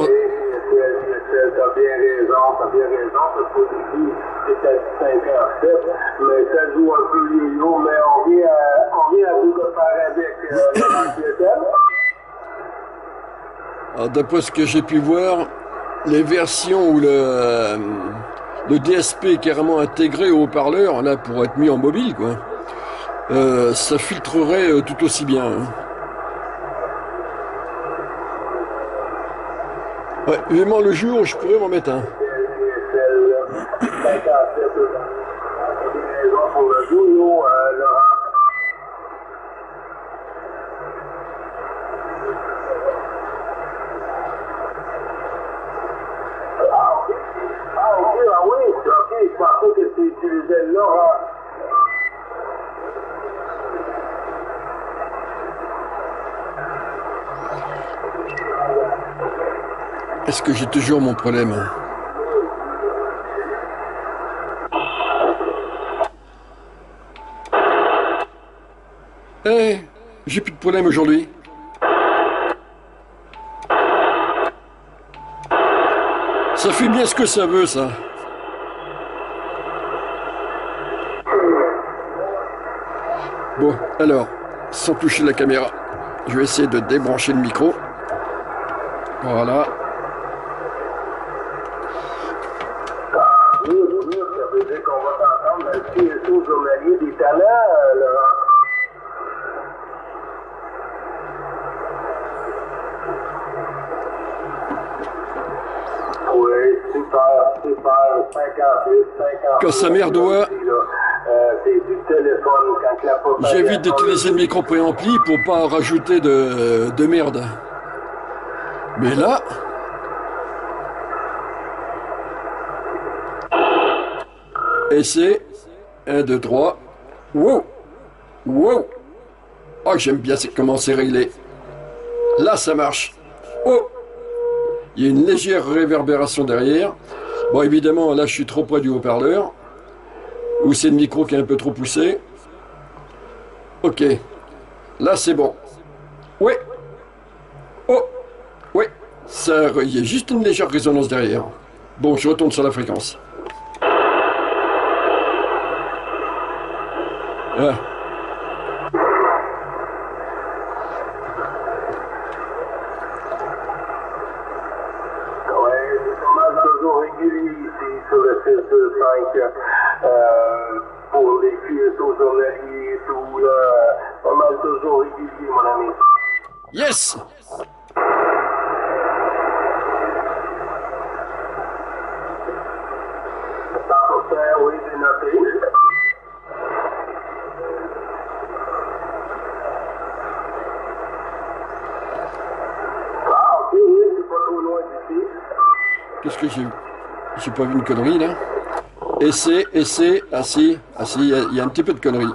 t'as bien raison, parce qu'au début, c'était à 57, mais ça joue un peu yo-yo, mais on vient à bout de faire avec l'antiételle. Alors d'après ce que j'ai pu voir, les versions où le DSP est carrément intégré au haut-parleur, là pour être mis en mobile, quoi, ça filtrerait tout aussi bien, hein. Ouais, vraiment le jour où je pourrais m'en mettre un. Est-ce que j'ai toujours mon problème? Eh, j'ai plus de problème aujourd'hui. Ça fait bien ce que ça veut, ça. Bon, alors, sans toucher la caméra, je vais essayer de débrancher le micro. Voilà. Oui, ça veut dire qu'on va t'entendre dans le QSO journalier des talents, Laurent. Oui, super, 58, 50. Quand sa mère doit... C'est du téléphone quand la propagation... J'évite d'utiliser le micro préampli pour pas rajouter de merde. Mais là... Essai. 1, 2, 3. Wow! Wow! Oh, j'aime bien comment c'est réglé. Là, ça marche. Oh! Il y a une légère réverbération derrière. Bon, évidemment, là, je suis trop près du haut-parleur. Ou c'est le micro qui est un peu trop poussé. Ok. Là, c'est bon. Ouais. Oh. Ouais. Ça, il y a juste une légère résonance derrière. Bon, je retourne sur la fréquence. Ah. Sur le 625 pour les QSO journaliers et tout, là, pas mal toujours régulier, mon ami. Yes! Oui, j'ai noté. Ah, ok, oui, c'est pas trop loin d'ici. Qu'est-ce que j'ai vu? J'ai pas vu une connerie là. Essai. Ah si, il y a un petit peu de connerie.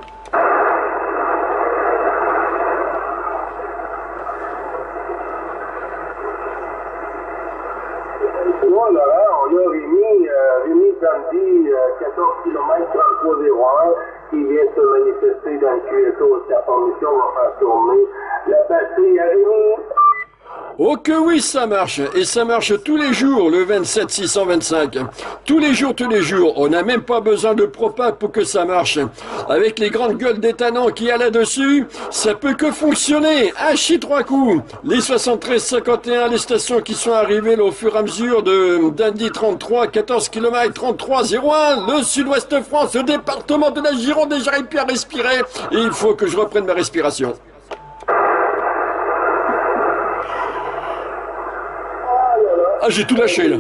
Moi, Laurent, on a Rémi Gandhi, 14 km 3301, qui vient se manifester dans le QSO. Sa formation va faire tourner la batterie à Rémi. Oh que oui, ça marche. Et ça marche tous les jours, le 27 625. Tous les jours. On n'a même pas besoin de propane pour que ça marche. Avec les grandes gueules d'éthanol qu'il y a là-dessus, ça peut que fonctionner. Un chi 3 coups. Les 73-51, les stations qui sont arrivées là, au fur et à mesure d'Indy 33, 14 km 3301, le sud-ouest France, le département de la Gironde, et j'arrive plus à respirer. Et il faut que je reprenne ma respiration. Ah, j'ai tout lâché, là.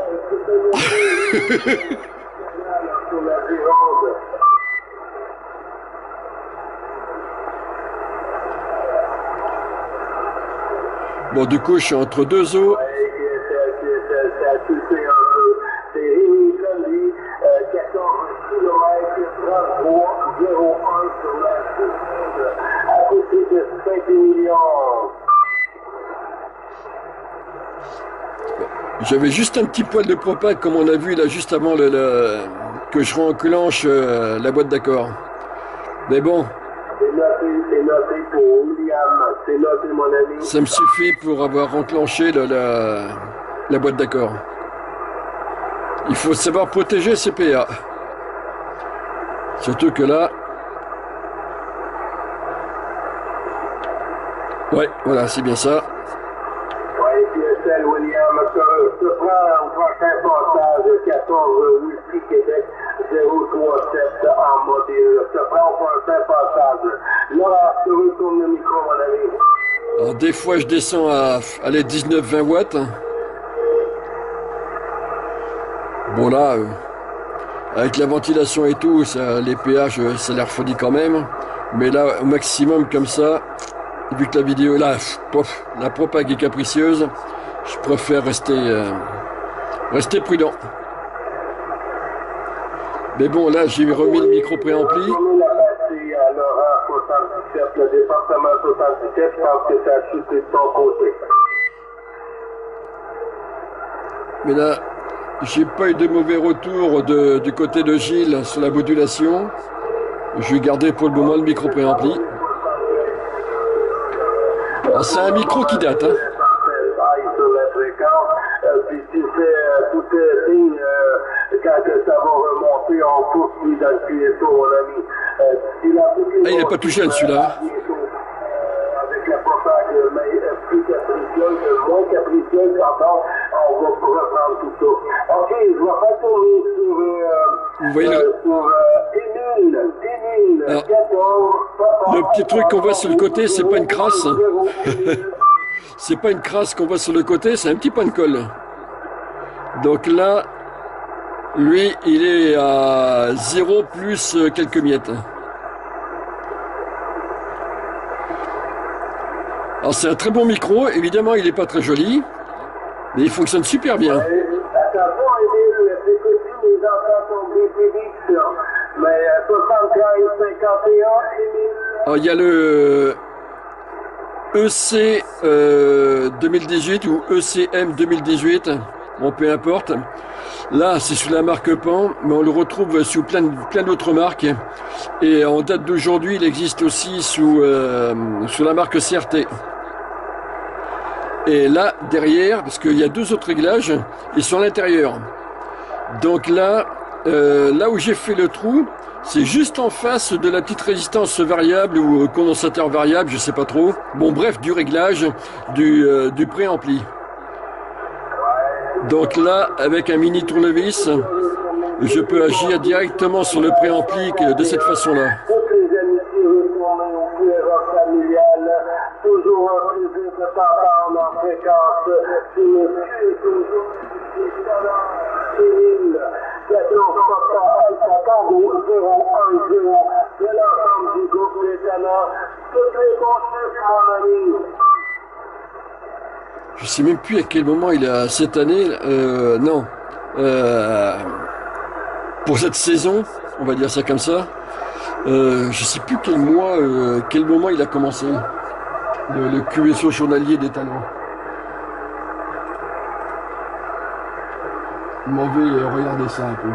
Bon, du coup, je suis entre deux eaux. C'est Rémi Gandhi, 14 km 3301 sur la à côté de 5 millions. J'avais juste un petit poil de propane, comme on a vu là juste avant que je renclenche la boîte d'accord. Mais bon. C'est noté pour William, c'est noté mon ami. Ça me suffit pour avoir enclenché la boîte d'accord. Il faut savoir protéger ses PA. Surtout que là... Ouais, voilà, c'est bien ça. Oui, PSL William, se prend au prochain passage 14 Whisky Québec 037 en mobile. Se prend au prochain passage. Là, je retourne le micro, mon ami. Alors des fois je descends à aller 19-20 watts. Bon là, avec la ventilation et tout, ça, les péages, ça les refroidit quand même. Mais là, au maximum comme ça, vu que la vidéo là, la propague est capricieuse, je préfère rester prudent. Mais bon, là, j'ai remis le micro préampli. Le département 77, je pense que ça a chuté de son côté. Mais là, j'ai pas eu de mauvais retour du côté de Gilles sur la modulation. Je vais garder pour le moment le micro préampli. Ah, c'est un micro qui date, hein. Quand quand que ça va remonter en pousse lui dans le QSO, mon ami. Il n'est pas tout jeune celui-là. Avec la propage plus capricieuse, moins capricieuse, pardon, on va reprendre tout ça. Ok, je vais pas tourner sur Émile, alors, 14, le petit truc qu'on voit sur le côté, c'est pas une crasse. C'est pas une crasse qu'on voit sur le côté, c'est un petit point de colle. Donc là, lui, il est à 0 plus quelques miettes. Alors c'est un très bon micro, évidemment il n'est pas très joli, mais il fonctionne super bien. Attention, Émile, c'est possible, les enfants sont BPD, mais 75, 51, Émile. Alors il y a le EC 2018 ou ECM 2018, bon peu importe. Là c'est sous la marque Pan, mais on le retrouve sous plein d'autres marques. Et en date d'aujourd'hui, il existe aussi sous la marque CRT. Et là, derrière, parce qu'il y a deux autres réglages, ils sont à l'intérieur. Donc là, là où j'ai fait le trou, c'est juste en face de la petite résistance variable ou condensateur variable, je sais pas trop. Bon, bref, du réglage du préampli. Donc là, avec un mini tournevis, je peux agir directement sur le préampli de cette façon-là. Toutes les amitiés retournées au cuir familial, toujours un plaisir de t'entendre en fréquence. C'est monsieur, toujours Céline, 14 Papa Alpha Tango 010, de l'ensemble du groupe Les Talents. Toutes les consciences, mon ami. Je sais même plus à quel moment il a cette année. Non. Pour cette saison, on va dire ça comme ça. Je sais plus quel moment il a commencé. Le QSO journalier des talents. Mauvais, regardez ça un peu.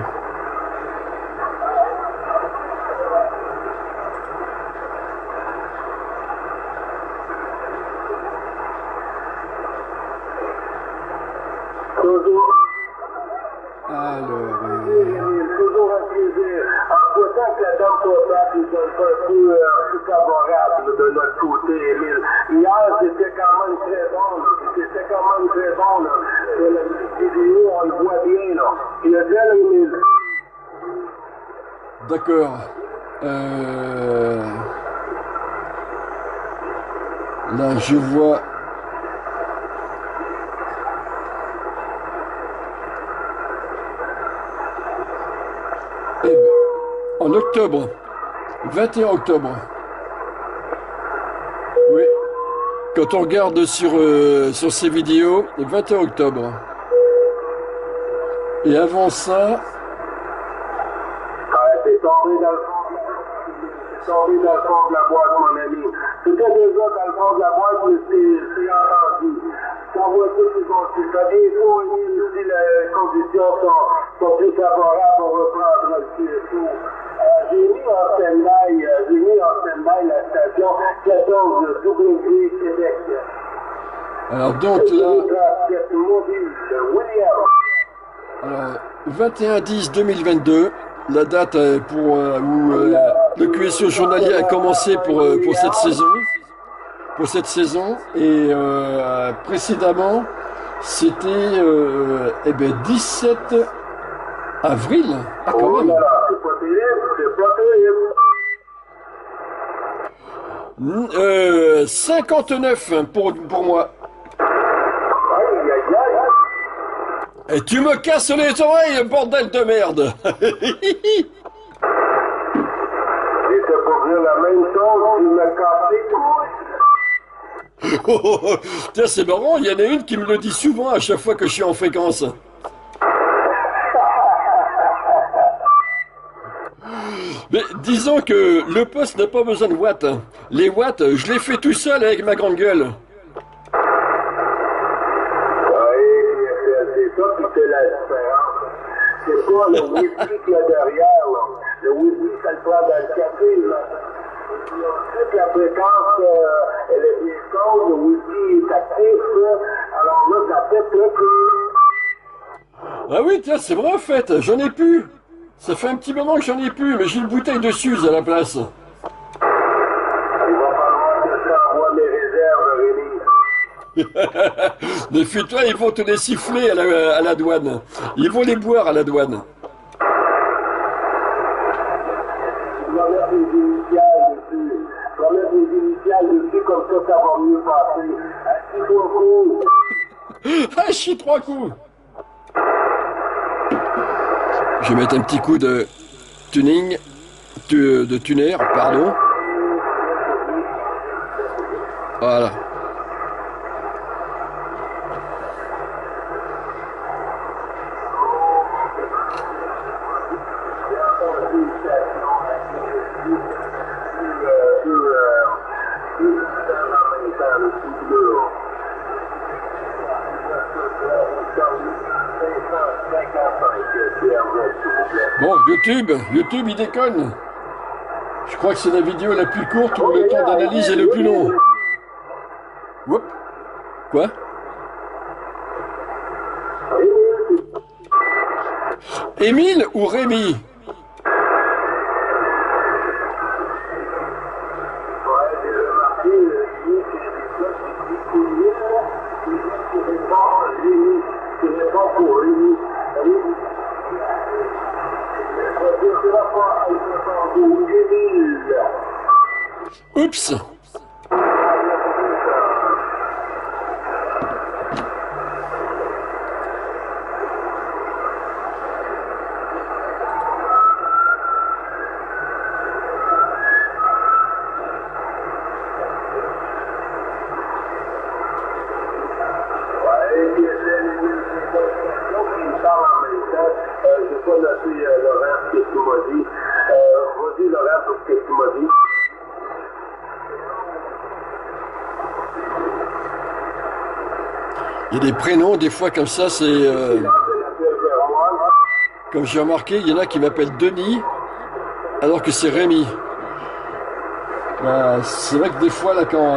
Toujours un plaisir. En souhaitant que la dame comptable nous donne un peu plus favorable de notre côté, Émile. Hier, c'était quand même très bon. C'était quand même très bon. Là. Sur la petite vidéo, on le voit bien. Là. Il y a bien, Émile. D'accord. Là, je vois. En octobre, 21 octobre. Oui. Quand on regarde sur ces vidéos, 21 octobre. Et avant ça. C'est tombé dans le fond. C'est tombé dans le fond de la boîte, mon ami. C'était déjà dans le fond de la boîte, mais c'est entendu. Ça va tout les bons chiffres. Bientôt, Émile, si les conditions sont plus favorables, on reprendra le QSO. J'ai mis en stand-by la station 14W Québec. Alors donc là. Alors 21-10-2022, la date où le QSO journalier a commencé pour cette saison. Et précédemment, c'était 17 avril. Ah, quand même. C'est pas terrible. 59 pour moi. Et tu me casses les oreilles, bordel de merde. J'étais pour dire la même chose, tu me casses les couilles. Tiens, c'est marrant, il y en a une qui me le dit souvent à chaque fois que je suis en fréquence. Mais disons que le poste n'a pas besoin de watts. Les watts, je les fais tout seul avec ma grande gueule. C'est la différence. C'est pas le whisky qu'il y a derrière. Là. Le whisky, ça le prend dans le café. Là. Toute la fréquence, elle est bien chaude. Le whisky est actif. Là. Alors là, ça fait plus. Ah oui, tiens, c'est vrai en fait, j'en ai plus. Ça fait un petit moment que j'en ai plus, mais j'ai une bouteille de Suze à la place. Il va falloir que je t'envoie mes réserves, Rémi. Méfie-toi, ils vont te les siffler à la douane. Ils vont les boire à la douane. Je vais mettre les initiales dessus. Je vais mettre les initiales dessus, comme ça va mieux passer. Assis-toi court. Ah, je chie 3 coups. Je vais mettre un petit coup de tuning, de tuner, pardon. Voilà. Bon, YouTube, il déconne. Je crois que c'est la vidéo la plus courte où le temps d'analyse est le plus long. Oups. Quoi? Émile ou Rémi? Oups. J'ai pas noté Laurent, ce que tu m'as dit. Vas-y, Laurent, pour ce que tu m'as dit. Il y a des prénoms, des fois comme ça, c'est... Comme j'ai remarqué, il y en a qui m'appellent Denis, alors que c'est Rémi. Bah, c'est vrai que des fois, là, quand...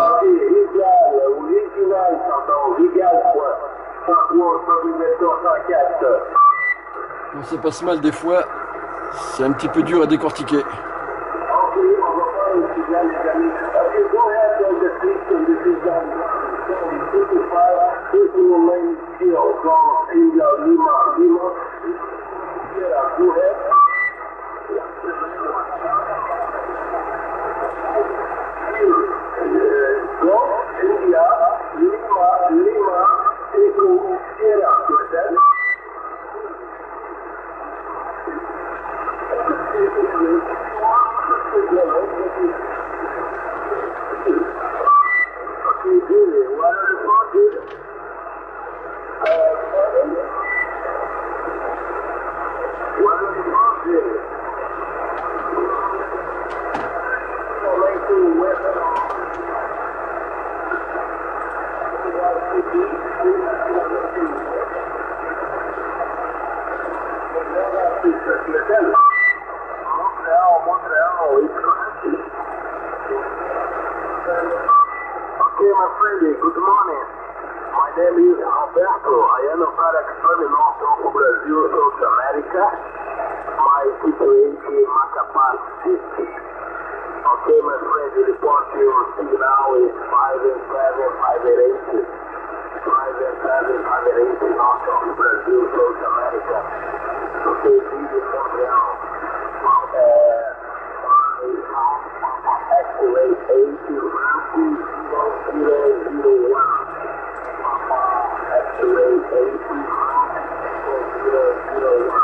Original, pardon, Régal, quoi. 103, 104. Quand ça passe mal, des fois, c'est un petit peu dur à décortiquer. Ok, on va faire un signal, les amis. Ok, go ahead, the system, this is done. So, 55, this will main skill from India, Lima. Yeah, go ahead. Go, India, Lima, Echo, Sierra, understand? Okay, my friend, good morning. My name is Alberto. I am a product from North Brazil, South America. My situation is Macapá City. Okay, my friend, the report you see now is 5 and 7, 5 and 8. 5 and 7, 5 and 8, North Brazil, South America. Okay, video Montreal. Activate 8001. Activate 8001.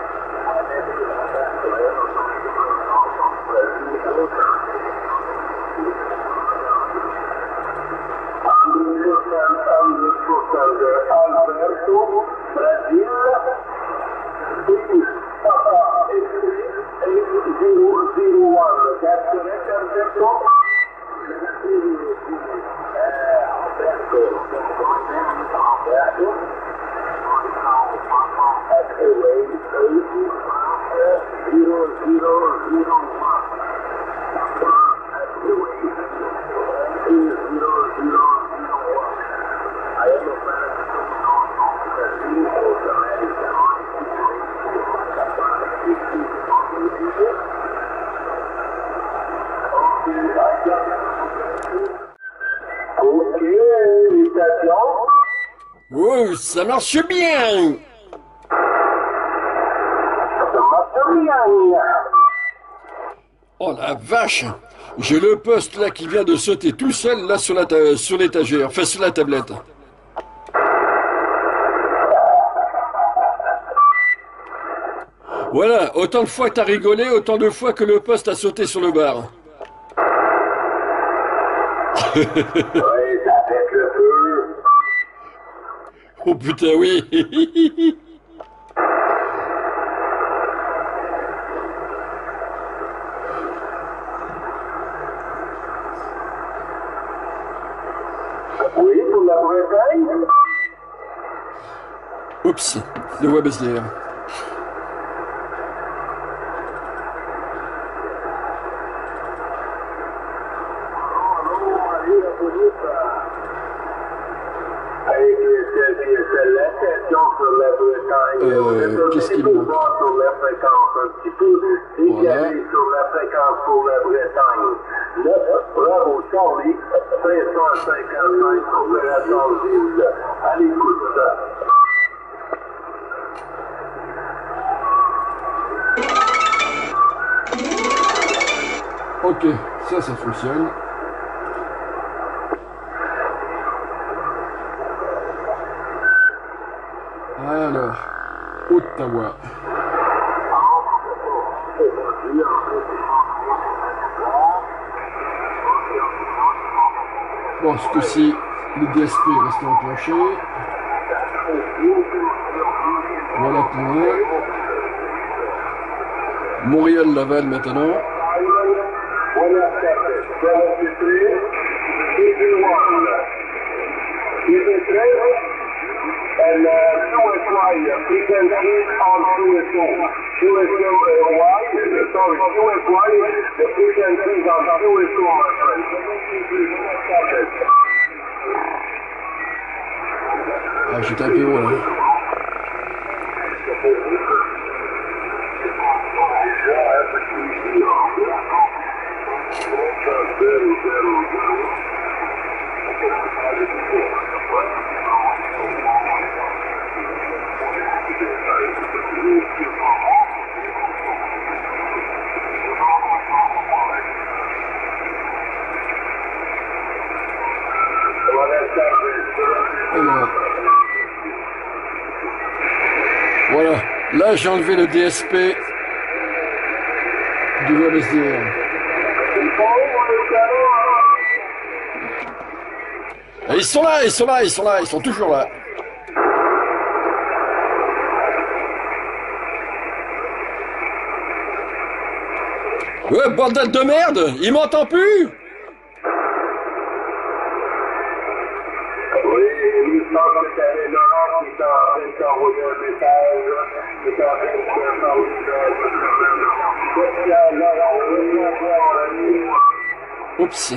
Alberto, Brasil, 8001. That's correct, Alberto? I am a fan of America. ça marche bien. Ça marche bien. Oh la vache! J'ai le poste là qui vient de sauter tout seul là sur sur l'étagère, enfin sur la tablette. Voilà, autant de fois que t'as rigolé, autant de fois que le poste a sauté sur le bar. Oui, ça fait le feu. Oh putain oui! Oui, pour la Bretagne. Oups, le web SDR. Avec la question sur la Bretagne, qu'est-ce qu'il faut manque? voir sur la fréquence un petit peu, décaler sur la fréquence pour la Bretagne. 9, bravo Charlie, 555, opérateur Gilles. À l'écoute. Ok, ça fonctionne. Alors, Ottawa. Bon, ce coup-ci, le DSP reste enclenché. Voilà pour eux. Montréal-Laval maintenant. And QSY frequencies on QSO. QSY, sorry, QSY, the frequencies on QSO, my friend. Ah, j'étais un peu haut là. Alors. Voilà, là j'ai enlevé le DSP du web SDR. Et ils sont là, ils sont toujours là. Ouais, bordel de merde, il m'entend plus. Oups.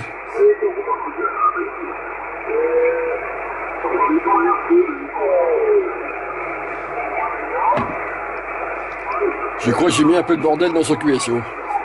Je crois que j'ai mis un peu de bordel dans son QSO.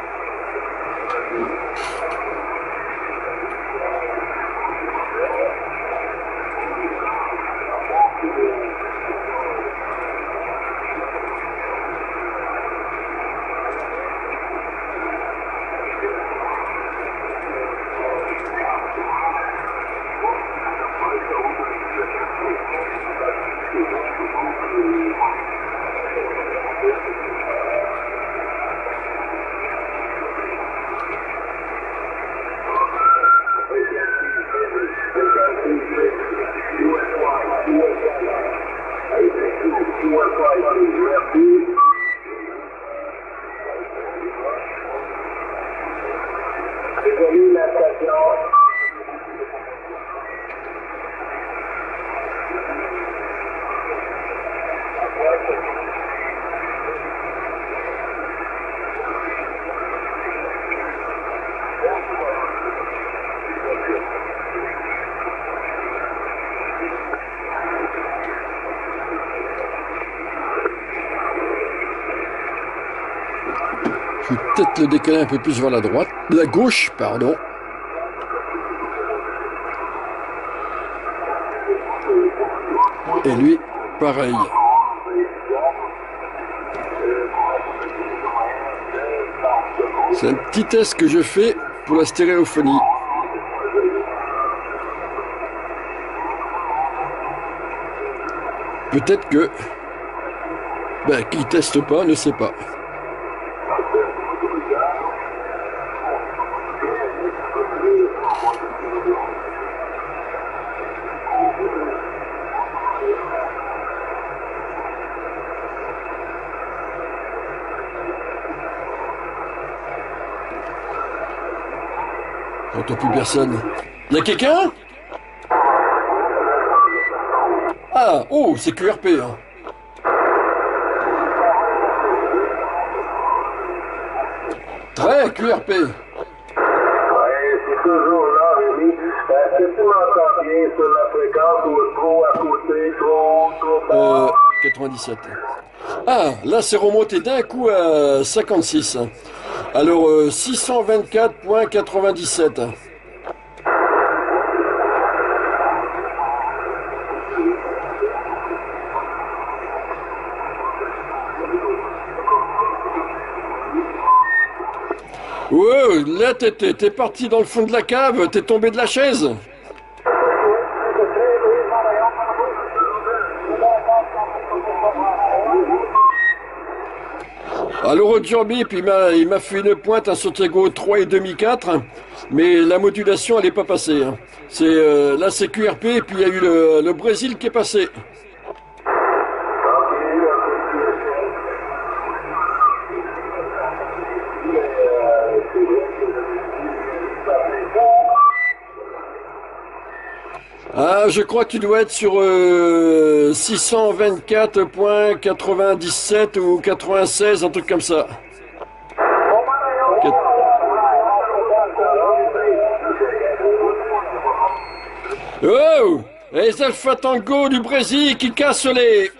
Je vais peut-être le décaler un peu plus vers la gauche, pardon. Et lui, pareil. C'est un petit test que je fais pour la stéréophonie. Peut-être que qui teste pas ne sait pas. J'entends plus personne. Il y a quelqu'un? Ah, oh, c'est QRP. Hein. Très QRP. Oui, c'est toujours là, Rémi. Est-ce que tu m'entends bien sur la fréquence ou trop à côté, trop bas? 97. Ah, là c'est remonté d'un coup à 56. Alors 624.97. Ouais, là t'es parti dans le fond de la cave, t'es tombé de la chaise. À l'Eurodurbi, puis il m'a fait une pointe à Santiago 3,5 4, mais la modulation elle n'est pas passée. Hein. Là c'est QRP, et puis il y a eu le Brésil qui est passé. Ah, je crois que tu dois être sur 624.97 ou 96, un truc comme ça. Oh! Les Alpha Tango du Brésil qui cassent les...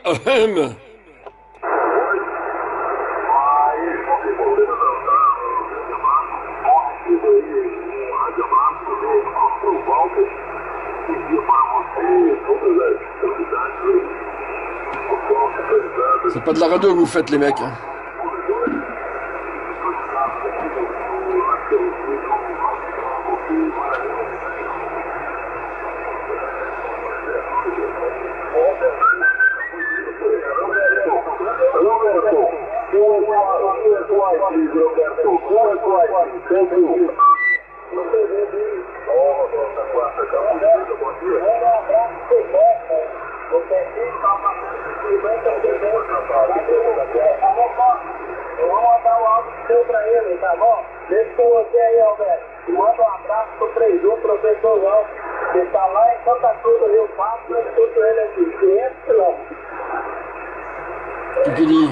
C'est pas de la radio que vous faites, les mecs. Hein. Tu dis.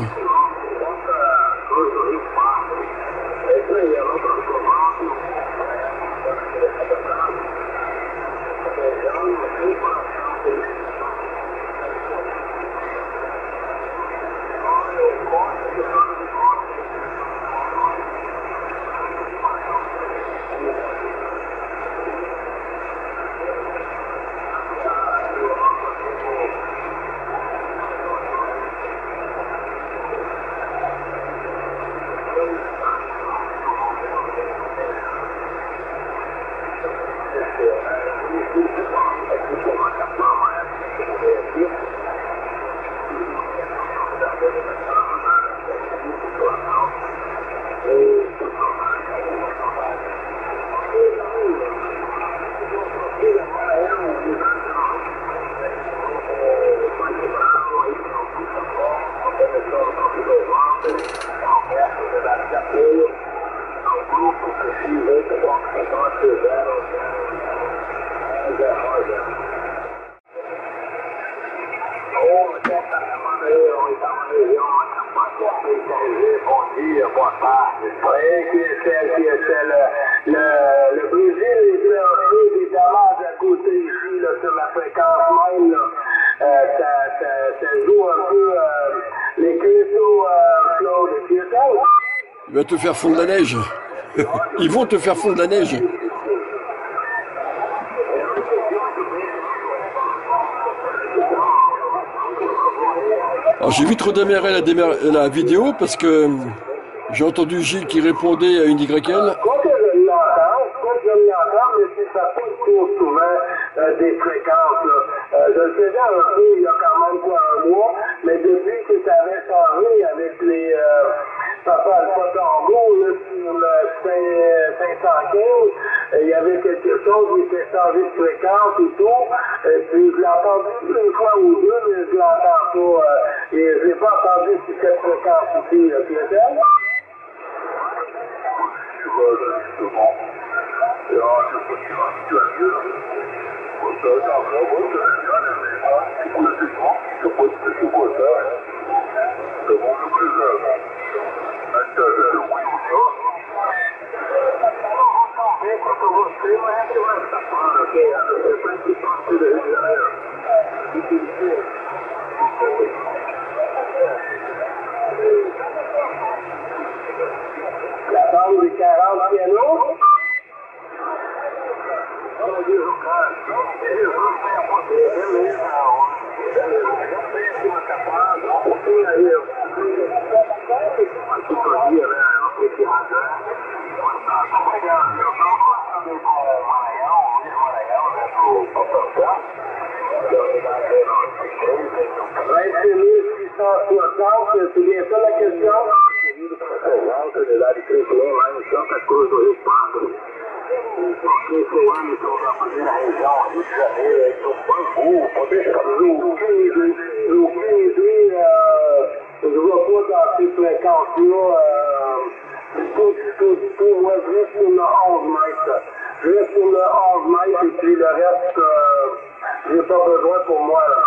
Le Brésil est lancé évidemment à côté ici, là, sur la fréquence même. Là. Ça joue un peu les Kyoto, les Kyoto. Il va te faire fondre la neige. Ils vont te faire fondre la neige. Alors j'ai vite redémarré la vidéo parce que j'ai entendu Gilles qui répondait à une YL. Quoi que je l'entends, mais si ça pousse trop souvent des fréquences, là. Je le faisais un peu il y a quand même quoi, un mois, mais depuis que ça avait changé avec les Papa Alpha Tango là, sur le 515, il y avait quelque chose qui était changé de fréquence et tout, et puis je l'ai entendu une fois ou deux, mais je l'entends pas, et je l'ai pas entendu sur cette fréquence ici, là, Pierre. Justement. Ja, das wird die Situation. Und da wollte er ja nicht. Die Politik macht die politische Worte. Da wollen wir preserven. And das ist der Wheel, la bande de 40 pianos. C'est bien ça la question? A quantidade de crescimento lá em Santa Cruz do Rio Pardo. Porque esse ano estão fazendo na região Rio de Janeiro, do Bangu, no 15, je vois pas dans ces fréquences-là, tout, moi je reste sur le 11 mètres. Je reste sur le 11 mètres et puis le reste, j'ai pas besoin pour moi là.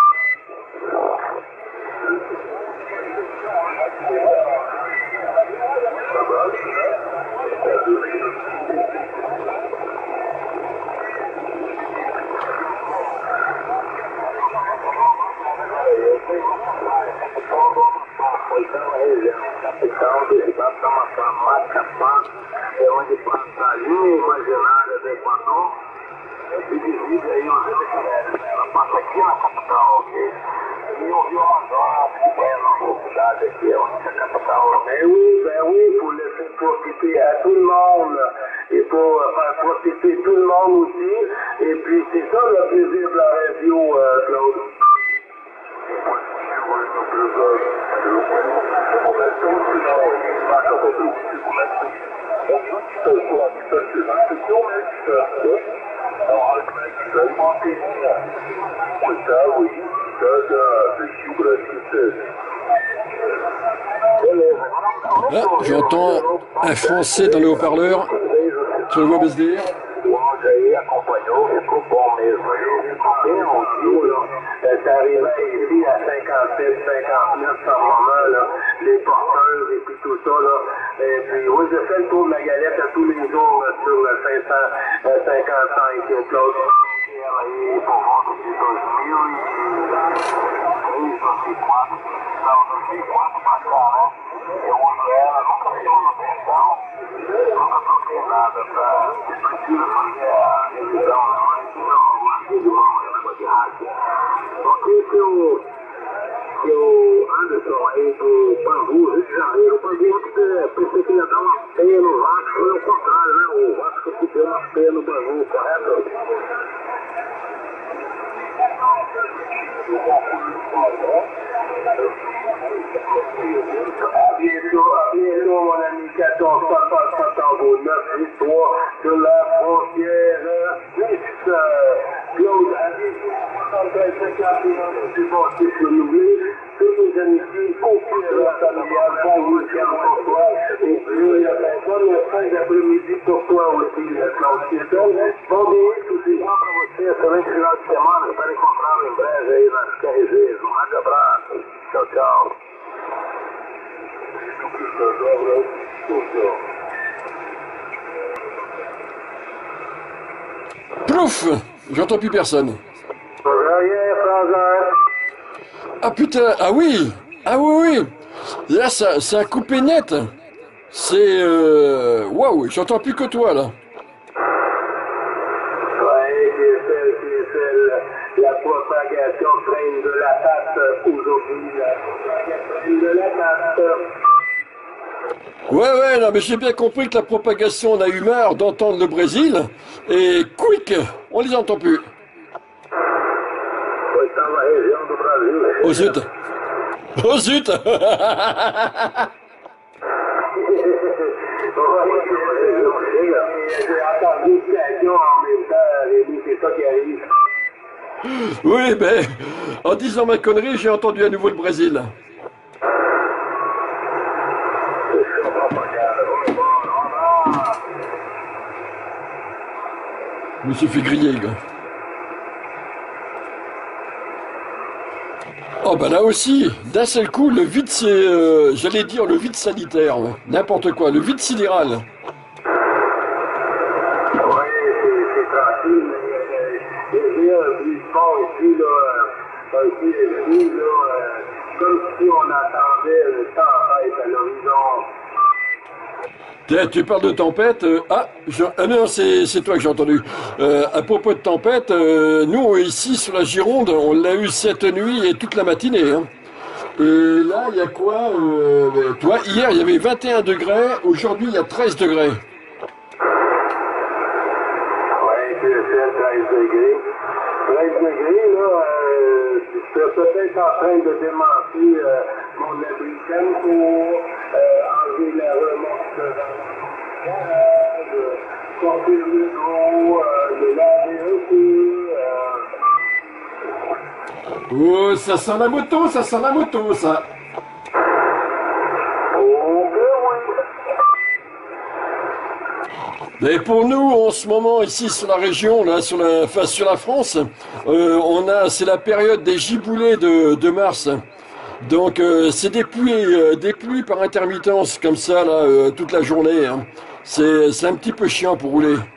Capital derivado da maçã Macapá, é onde passa a linha imaginária do Equador, se divide aí os hemisférios, ela passa aqui na capital, e o Rio Amazonas, que é a nossa cidade aqui, é onde é a capital. Ben oui, pour laisser profiter à tout le monde, et pour faire profiter tout le monde aussi, et puis c'est ça le plaisir de la radio, Claude. Là, j'entends un français dans le haut-parleur sur le web SDR. Aí acompanhou, ficou bom mesmo. Ficou bem ouvido. Tá arrivé ici à 57, 59 par moment, là, les porteurs et puis tout ça. Là. Et puis, oui, je fais le tour de la galette à tous les jours là, sur le 555 Claude. Aí, por volta de 2003, 2004, não, 2004 pra cá, né? Eu uso ela, nunca fiz manutenção, nunca troquei nada pra fazer a revisão, mas não, negócio de rádio. Porque se o Anderson aí do Bangu, Rio de Janeiro, o Bangu pensei que ia dar uma peia no Vasco, foi o contrário, né? O Vasco que deu uma peia no Bangu, correto? À bientôt, mon ami 14 Papa Tango, 9 victoires de la frontière suisse. Claude, aviez-vous 73-51 du sportif renouvelé, tous nos amitiés, conférence familiale, bon week-end pour toi, et puis bonne fin d'après-midi pour toi aussi, Claude Piéton. Bom dia, tous les gens para você, excelente final de semana, espero encontrá-lo em breve aí nas QRGs. Um grande abraço, tchau, tchau. Plouf! J'entends plus personne. Ah putain, ah oui! Ah oui, oui! Là, ça a coupé net! C'est... Waouh, j'entends plus que toi, là. La propagation traîne de la patte aujourd'hui. Ouais, non, mais j'ai bien compris que la propagation en a eu marre d'entendre le Brésil, et quick, on les entend plus. Oh zut! Oh zut! Oui, ben, en disant ma connerie, j'ai entendu à nouveau le Brésil. Je me suis fait griller, gars. Oh, ben là aussi, d'un seul coup, le vide, c'est, j'allais dire le vide sanitaire, ouais. N'importe quoi, le vide sidéral. Tiens, tu parles de tempête. Non, c'est toi que j'ai entendu. À propos de tempête, nous, ici, sur la Gironde, on l'a eu cette nuit et toute la matinée. Hein. Et là, il y a quoi toi, hier, il y avait 21 degrés. Aujourd'hui, il y a 13 degrés. Oui, c'est 13 degrés. 13 degrés, là, je suis peut-être en train de démentir mon américaine pour enlever la remorque de sortir le micro, le laver un peu. Oh, ça sent la moto, ça. Mais pour nous, en ce moment, ici sur la région, là, sur la France, c'est la période des giboulées de mars. Donc c'est des pluies par intermittence comme ça là toute la journée. Hein. C'est un petit peu chiant pour rouler. Oui,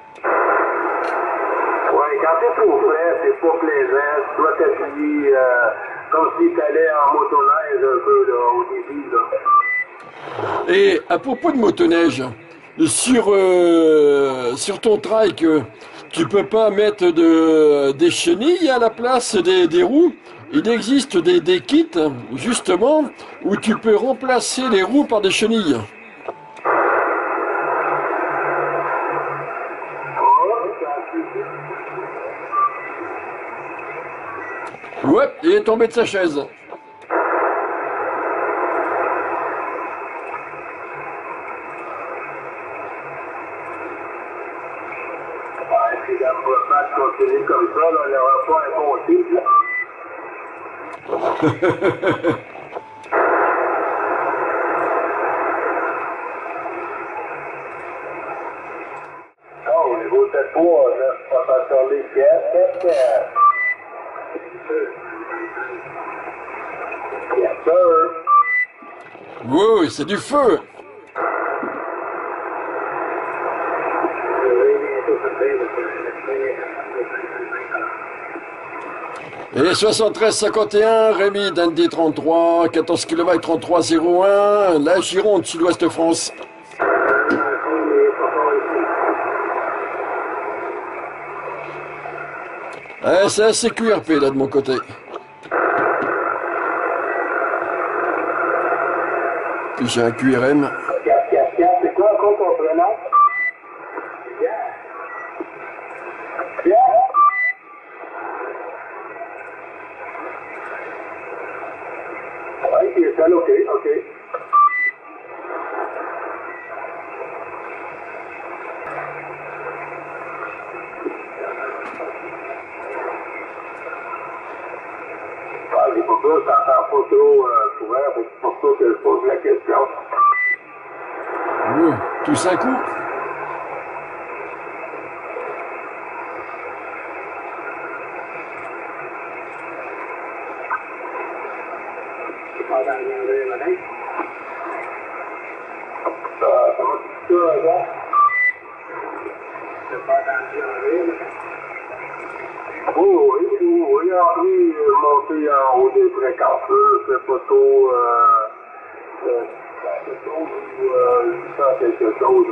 quand c'est trop frais, c'est pas plaisant. Tu dois t'appuyer comme si tu allais en motoneige un peu là, au début. Là. Et à propos de motoneige, sur ton trike, tu peux pas mettre des chenilles à la place des roues. Il existe des kits, justement, où tu peux remplacer les roues par des chenilles. Ouais, il est tombé de sa chaise. Puis la prochaine continue comme ça, là, il n'y aura pas un bon titre. Là. Oh, au niveau de cette poids, là, ça va sur les pièces. Yes, sir. Oui, c'est du feu. Et 73-51, Rémi Dandy 33, 14 km 3301, la Gironde, Sud-Ouest France. C'est assez QRP là de mon côté. Puis j'ai un QRM. C'est quoi encore ton prénom? Oui, c'est ça, ok. Les photos, ça prend photo souvent, c'est pour ça que je pose la question. Oui, tout ça coup. Ça va tout ça, là? C'est pas dans le oui, Henri est monté en haut des fréquences, c'est photos, quelque chose.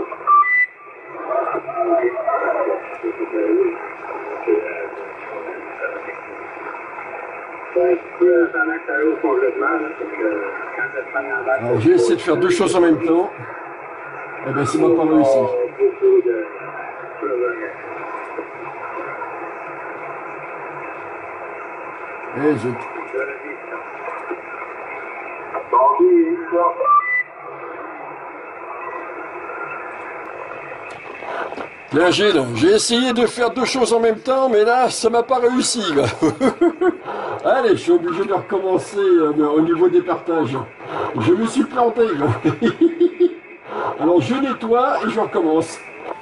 Alors, j'ai essayé de faire deux choses en même temps. Eh ben, c'est moi pas réussi. Eh, zut. Bien, Gilles, j'ai essayé de faire deux choses en même temps, mais là, ça m'a pas réussi. Là. Allez, je suis obligé de recommencer au niveau des partages. Je me suis planté. Là. Alors, je nettoie et je recommence.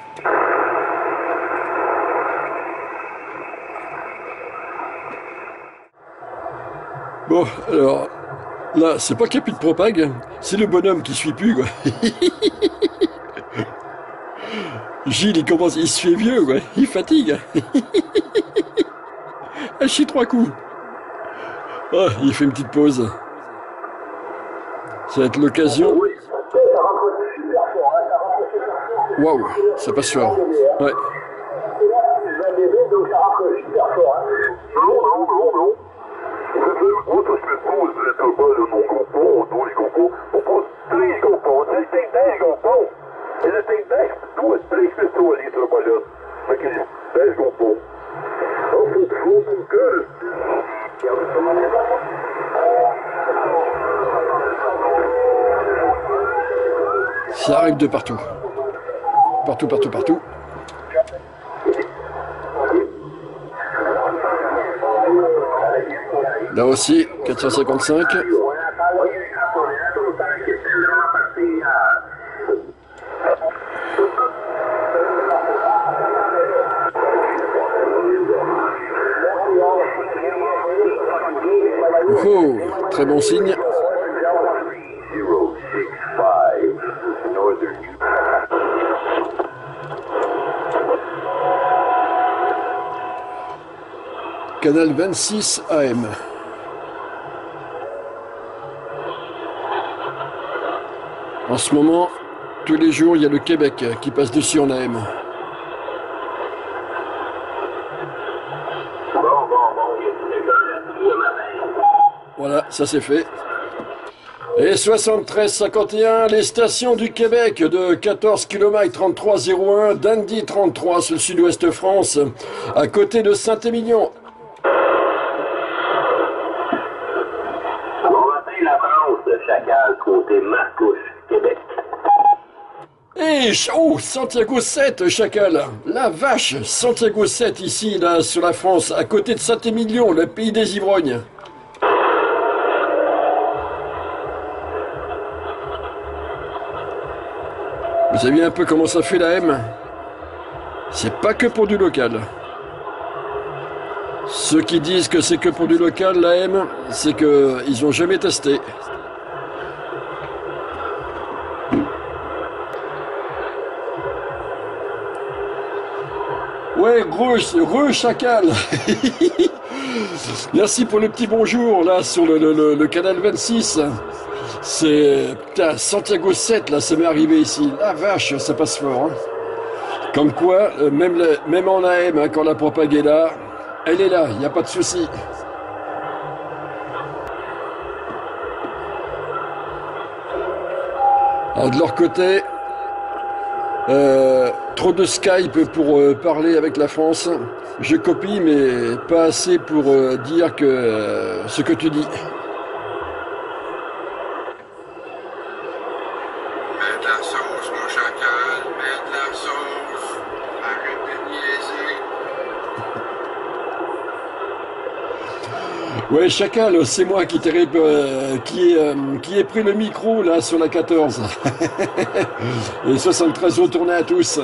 Bon, alors, là, c'est pas qu'il n'y a plus de propag, c'est le bonhomme qui suit plus, quoi. Gilles, il se fait vieux, quoi. Il fatigue. Elle chie trois coups. Oh, il fait une petite pause. Ça va être l'occasion. Waouh, ça passe fort. Ouais. Outras pessoas trabalham num galpão ou dois galpões, eu posso 3 galpões, ele tem 10 galpões, ele tem 10, 2, 3 pessoas ali trabalhando, naqueles 10 galpões. Então, fundo, cara. Ça arrive de partout. Partout, partout, partout. Là aussi, 455. Oh, très bon signe. Canal 26 AM. En ce moment, tous les jours, il y a le Québec qui passe dessus en AM. Voilà, ça c'est fait. Et 73-51, les stations du Québec de 14 km 3301, Dundee 33 sur le sud-ouest France, à côté de Saint-Émilion. Bon matin, la France de Chacal, côté Marcouche, Québec. Et oh, Santiago 7, Chacal. La vache, Santiago 7 ici, là, sur la France, à côté de Saint-Émilion, le pays des ivrognes. Vous savez un peu comment ça fait la M? C'est pas que pour du local. Ceux qui disent que c'est que pour du local, la M, c'est qu'ils n'ont jamais testé. Ouais, re chacal. Merci pour le petit bonjour là sur le canal 26. C'est putain, Santiago 7 là, ça m'est arrivé ici. La vache, ça passe fort. Hein. Comme quoi, même en AM, hein, quand la propague est là, elle est là, il n'y a pas de souci. Alors de leur côté, trop de Skype pour parler avec la France. Je copie, mais pas assez pour dire que ce que tu dis. Mets de la sauce, mon chacal, mets de la sauce. Arrête de niaiser. Ouais, Chacal, c'est moi qui ai pris le micro là sur la 14. Et 73 retournés à tous.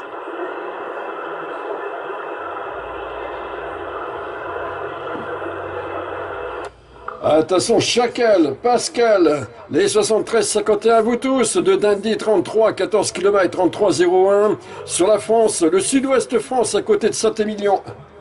Attention, Chacal, Pascal, les 73-51 à vous tous, de Dundee 33, 14 km 3301, sur la France, le sud-ouest France, à côté de Saint-Émilion.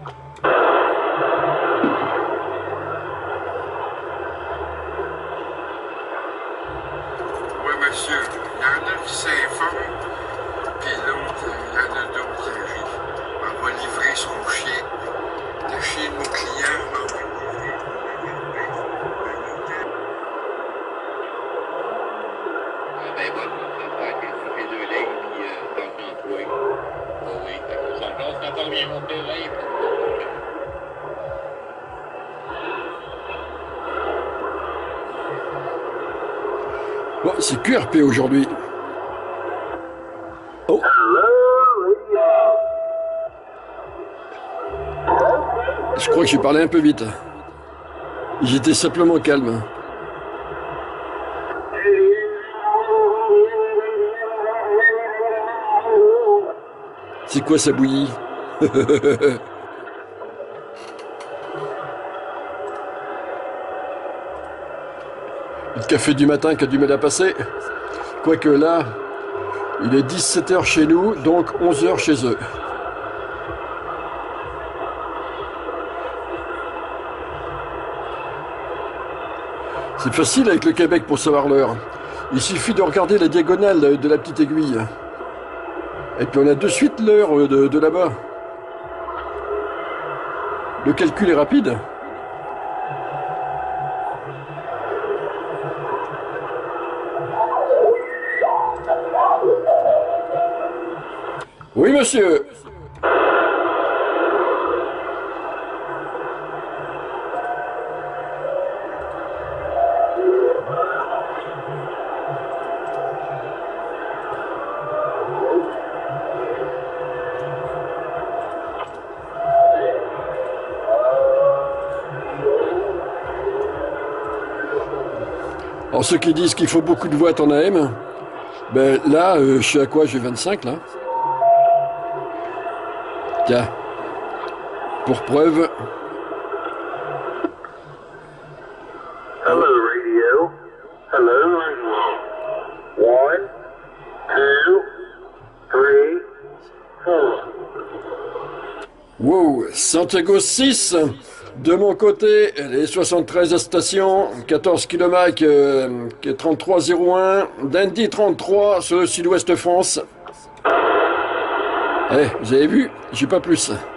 Oui, monsieur, il y en a qui s'informent, puis l'autre, il y en a d'autres qui arrivent. On va livrer son chien, le chien de mon client, on va le livrer. Oh, c'est QRP aujourd'hui. Oh. Je crois que j'ai parlé un peu vite. J'étais simplement calme. C'est quoi ça bouillie? Le café du matin qui a du mal à passer. Quoique là, il est 17h chez nous, donc 11h chez eux. C'est facile avec le Québec pour savoir l'heure. Il suffit de regarder la diagonale de la petite aiguille. Et puis on a de suite l'heure de là-bas. Le calcul est rapide. Oui, monsieur. Alors ceux qui disent qu'il faut beaucoup de watts en AM, ben là, je suis à quoi? J'ai 25 là. Tiens, pour preuve. Hello, radio. Hello. 1, 2, 3, 4. Wow, Santiago 6. De mon côté, les 73 stations, 14 km, 3301, Dundee 33 sur le sud-ouest France. Eh, vous avez vu, j'ai pas plus. Ben,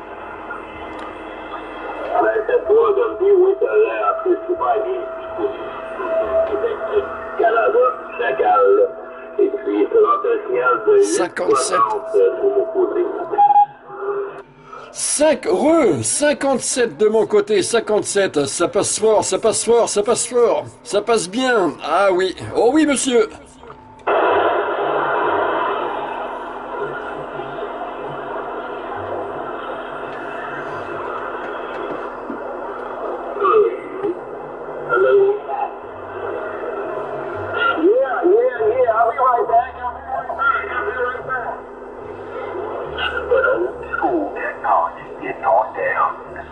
c'est toi, Dundee, oui, t'as appris super bien. Québec, Canada, Chacal, et puis tu rentres un signal de 57. 60 sur mon côté. 57 de mon côté, 57, ça passe fort, ça passe fort, ça passe fort, ça passe bien. Ah oui, oh oui monsieur. I'll be right back. But old school technology getting on down.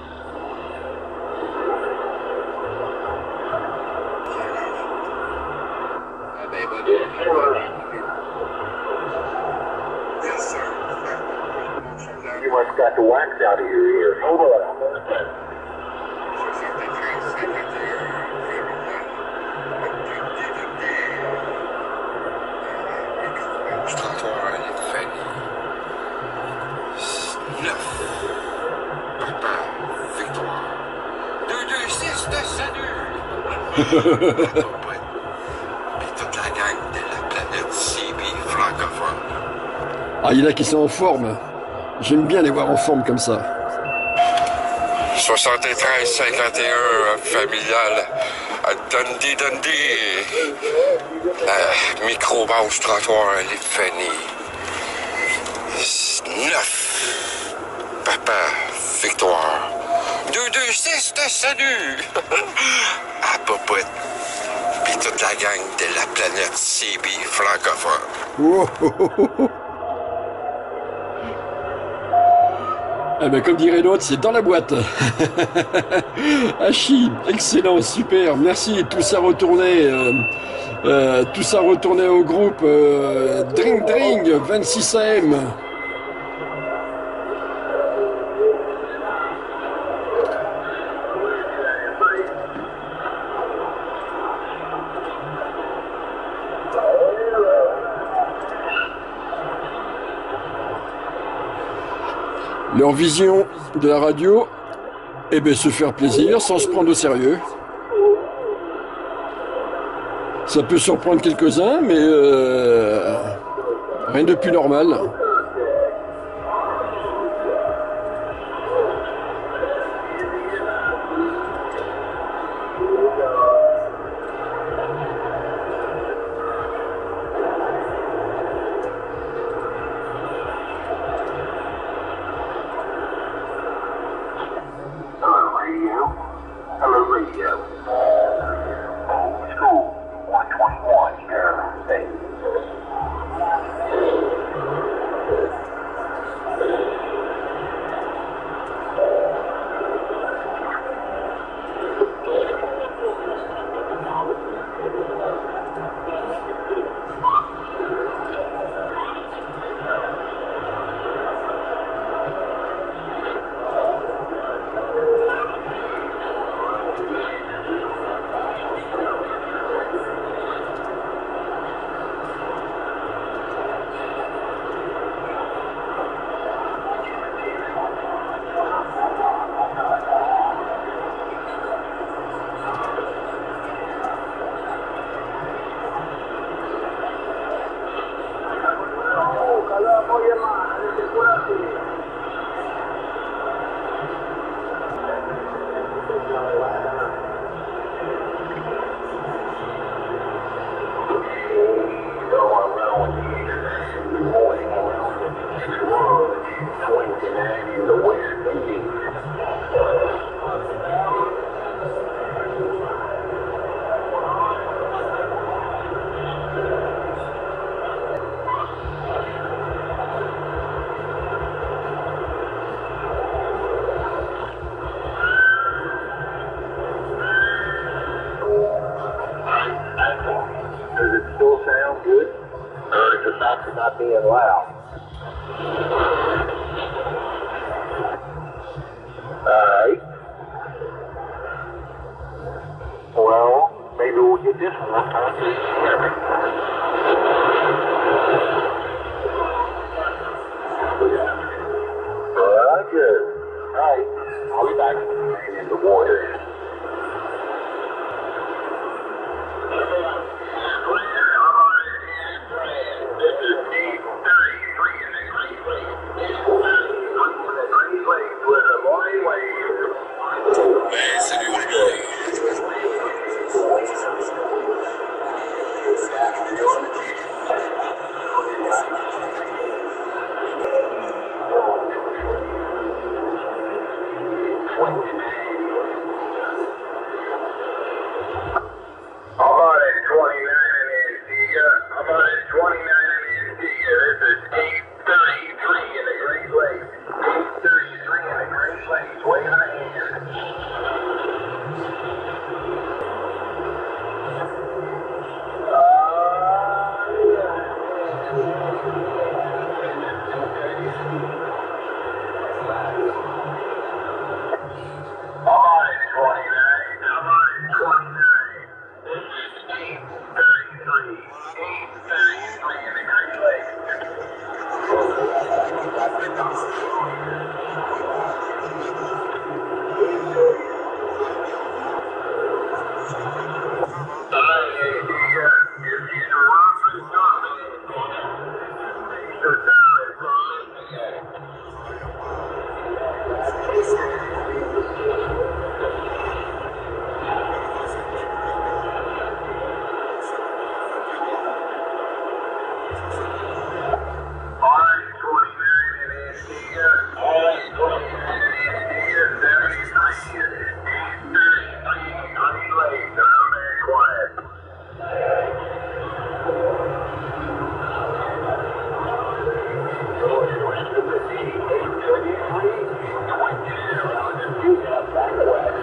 Yes, sir. You must got the wax out of your ears. Hold on. 226 de salut! Et toute la gang de la planète CB francophone. Ah, il y en a qui sont en forme. J'aime bien les voir en forme comme ça. 73-51 familial à Dundee. Micro-base trottoir à Litfany. 9. Papa, victoire. 226 de salut! À Popote. Puis toute la gang de la planète CB francophone. Oh, oh, oh, oh, oh. Eh ben, comme dirait l'autre, c'est dans la boîte. Hachi, excellent, super, merci. Tout ça retourné au groupe Dring Dring 26 AM. Leur vision de la radio, eh bien, se faire plaisir sans se prendre au sérieux. Ça peut surprendre quelques-uns, mais rien de plus normal. not being loud. Alright. Well, maybe we'll get this one time to hear me. Roger. Alright, I'll be back in the water.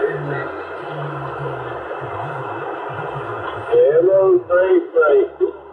Hello, Tracy.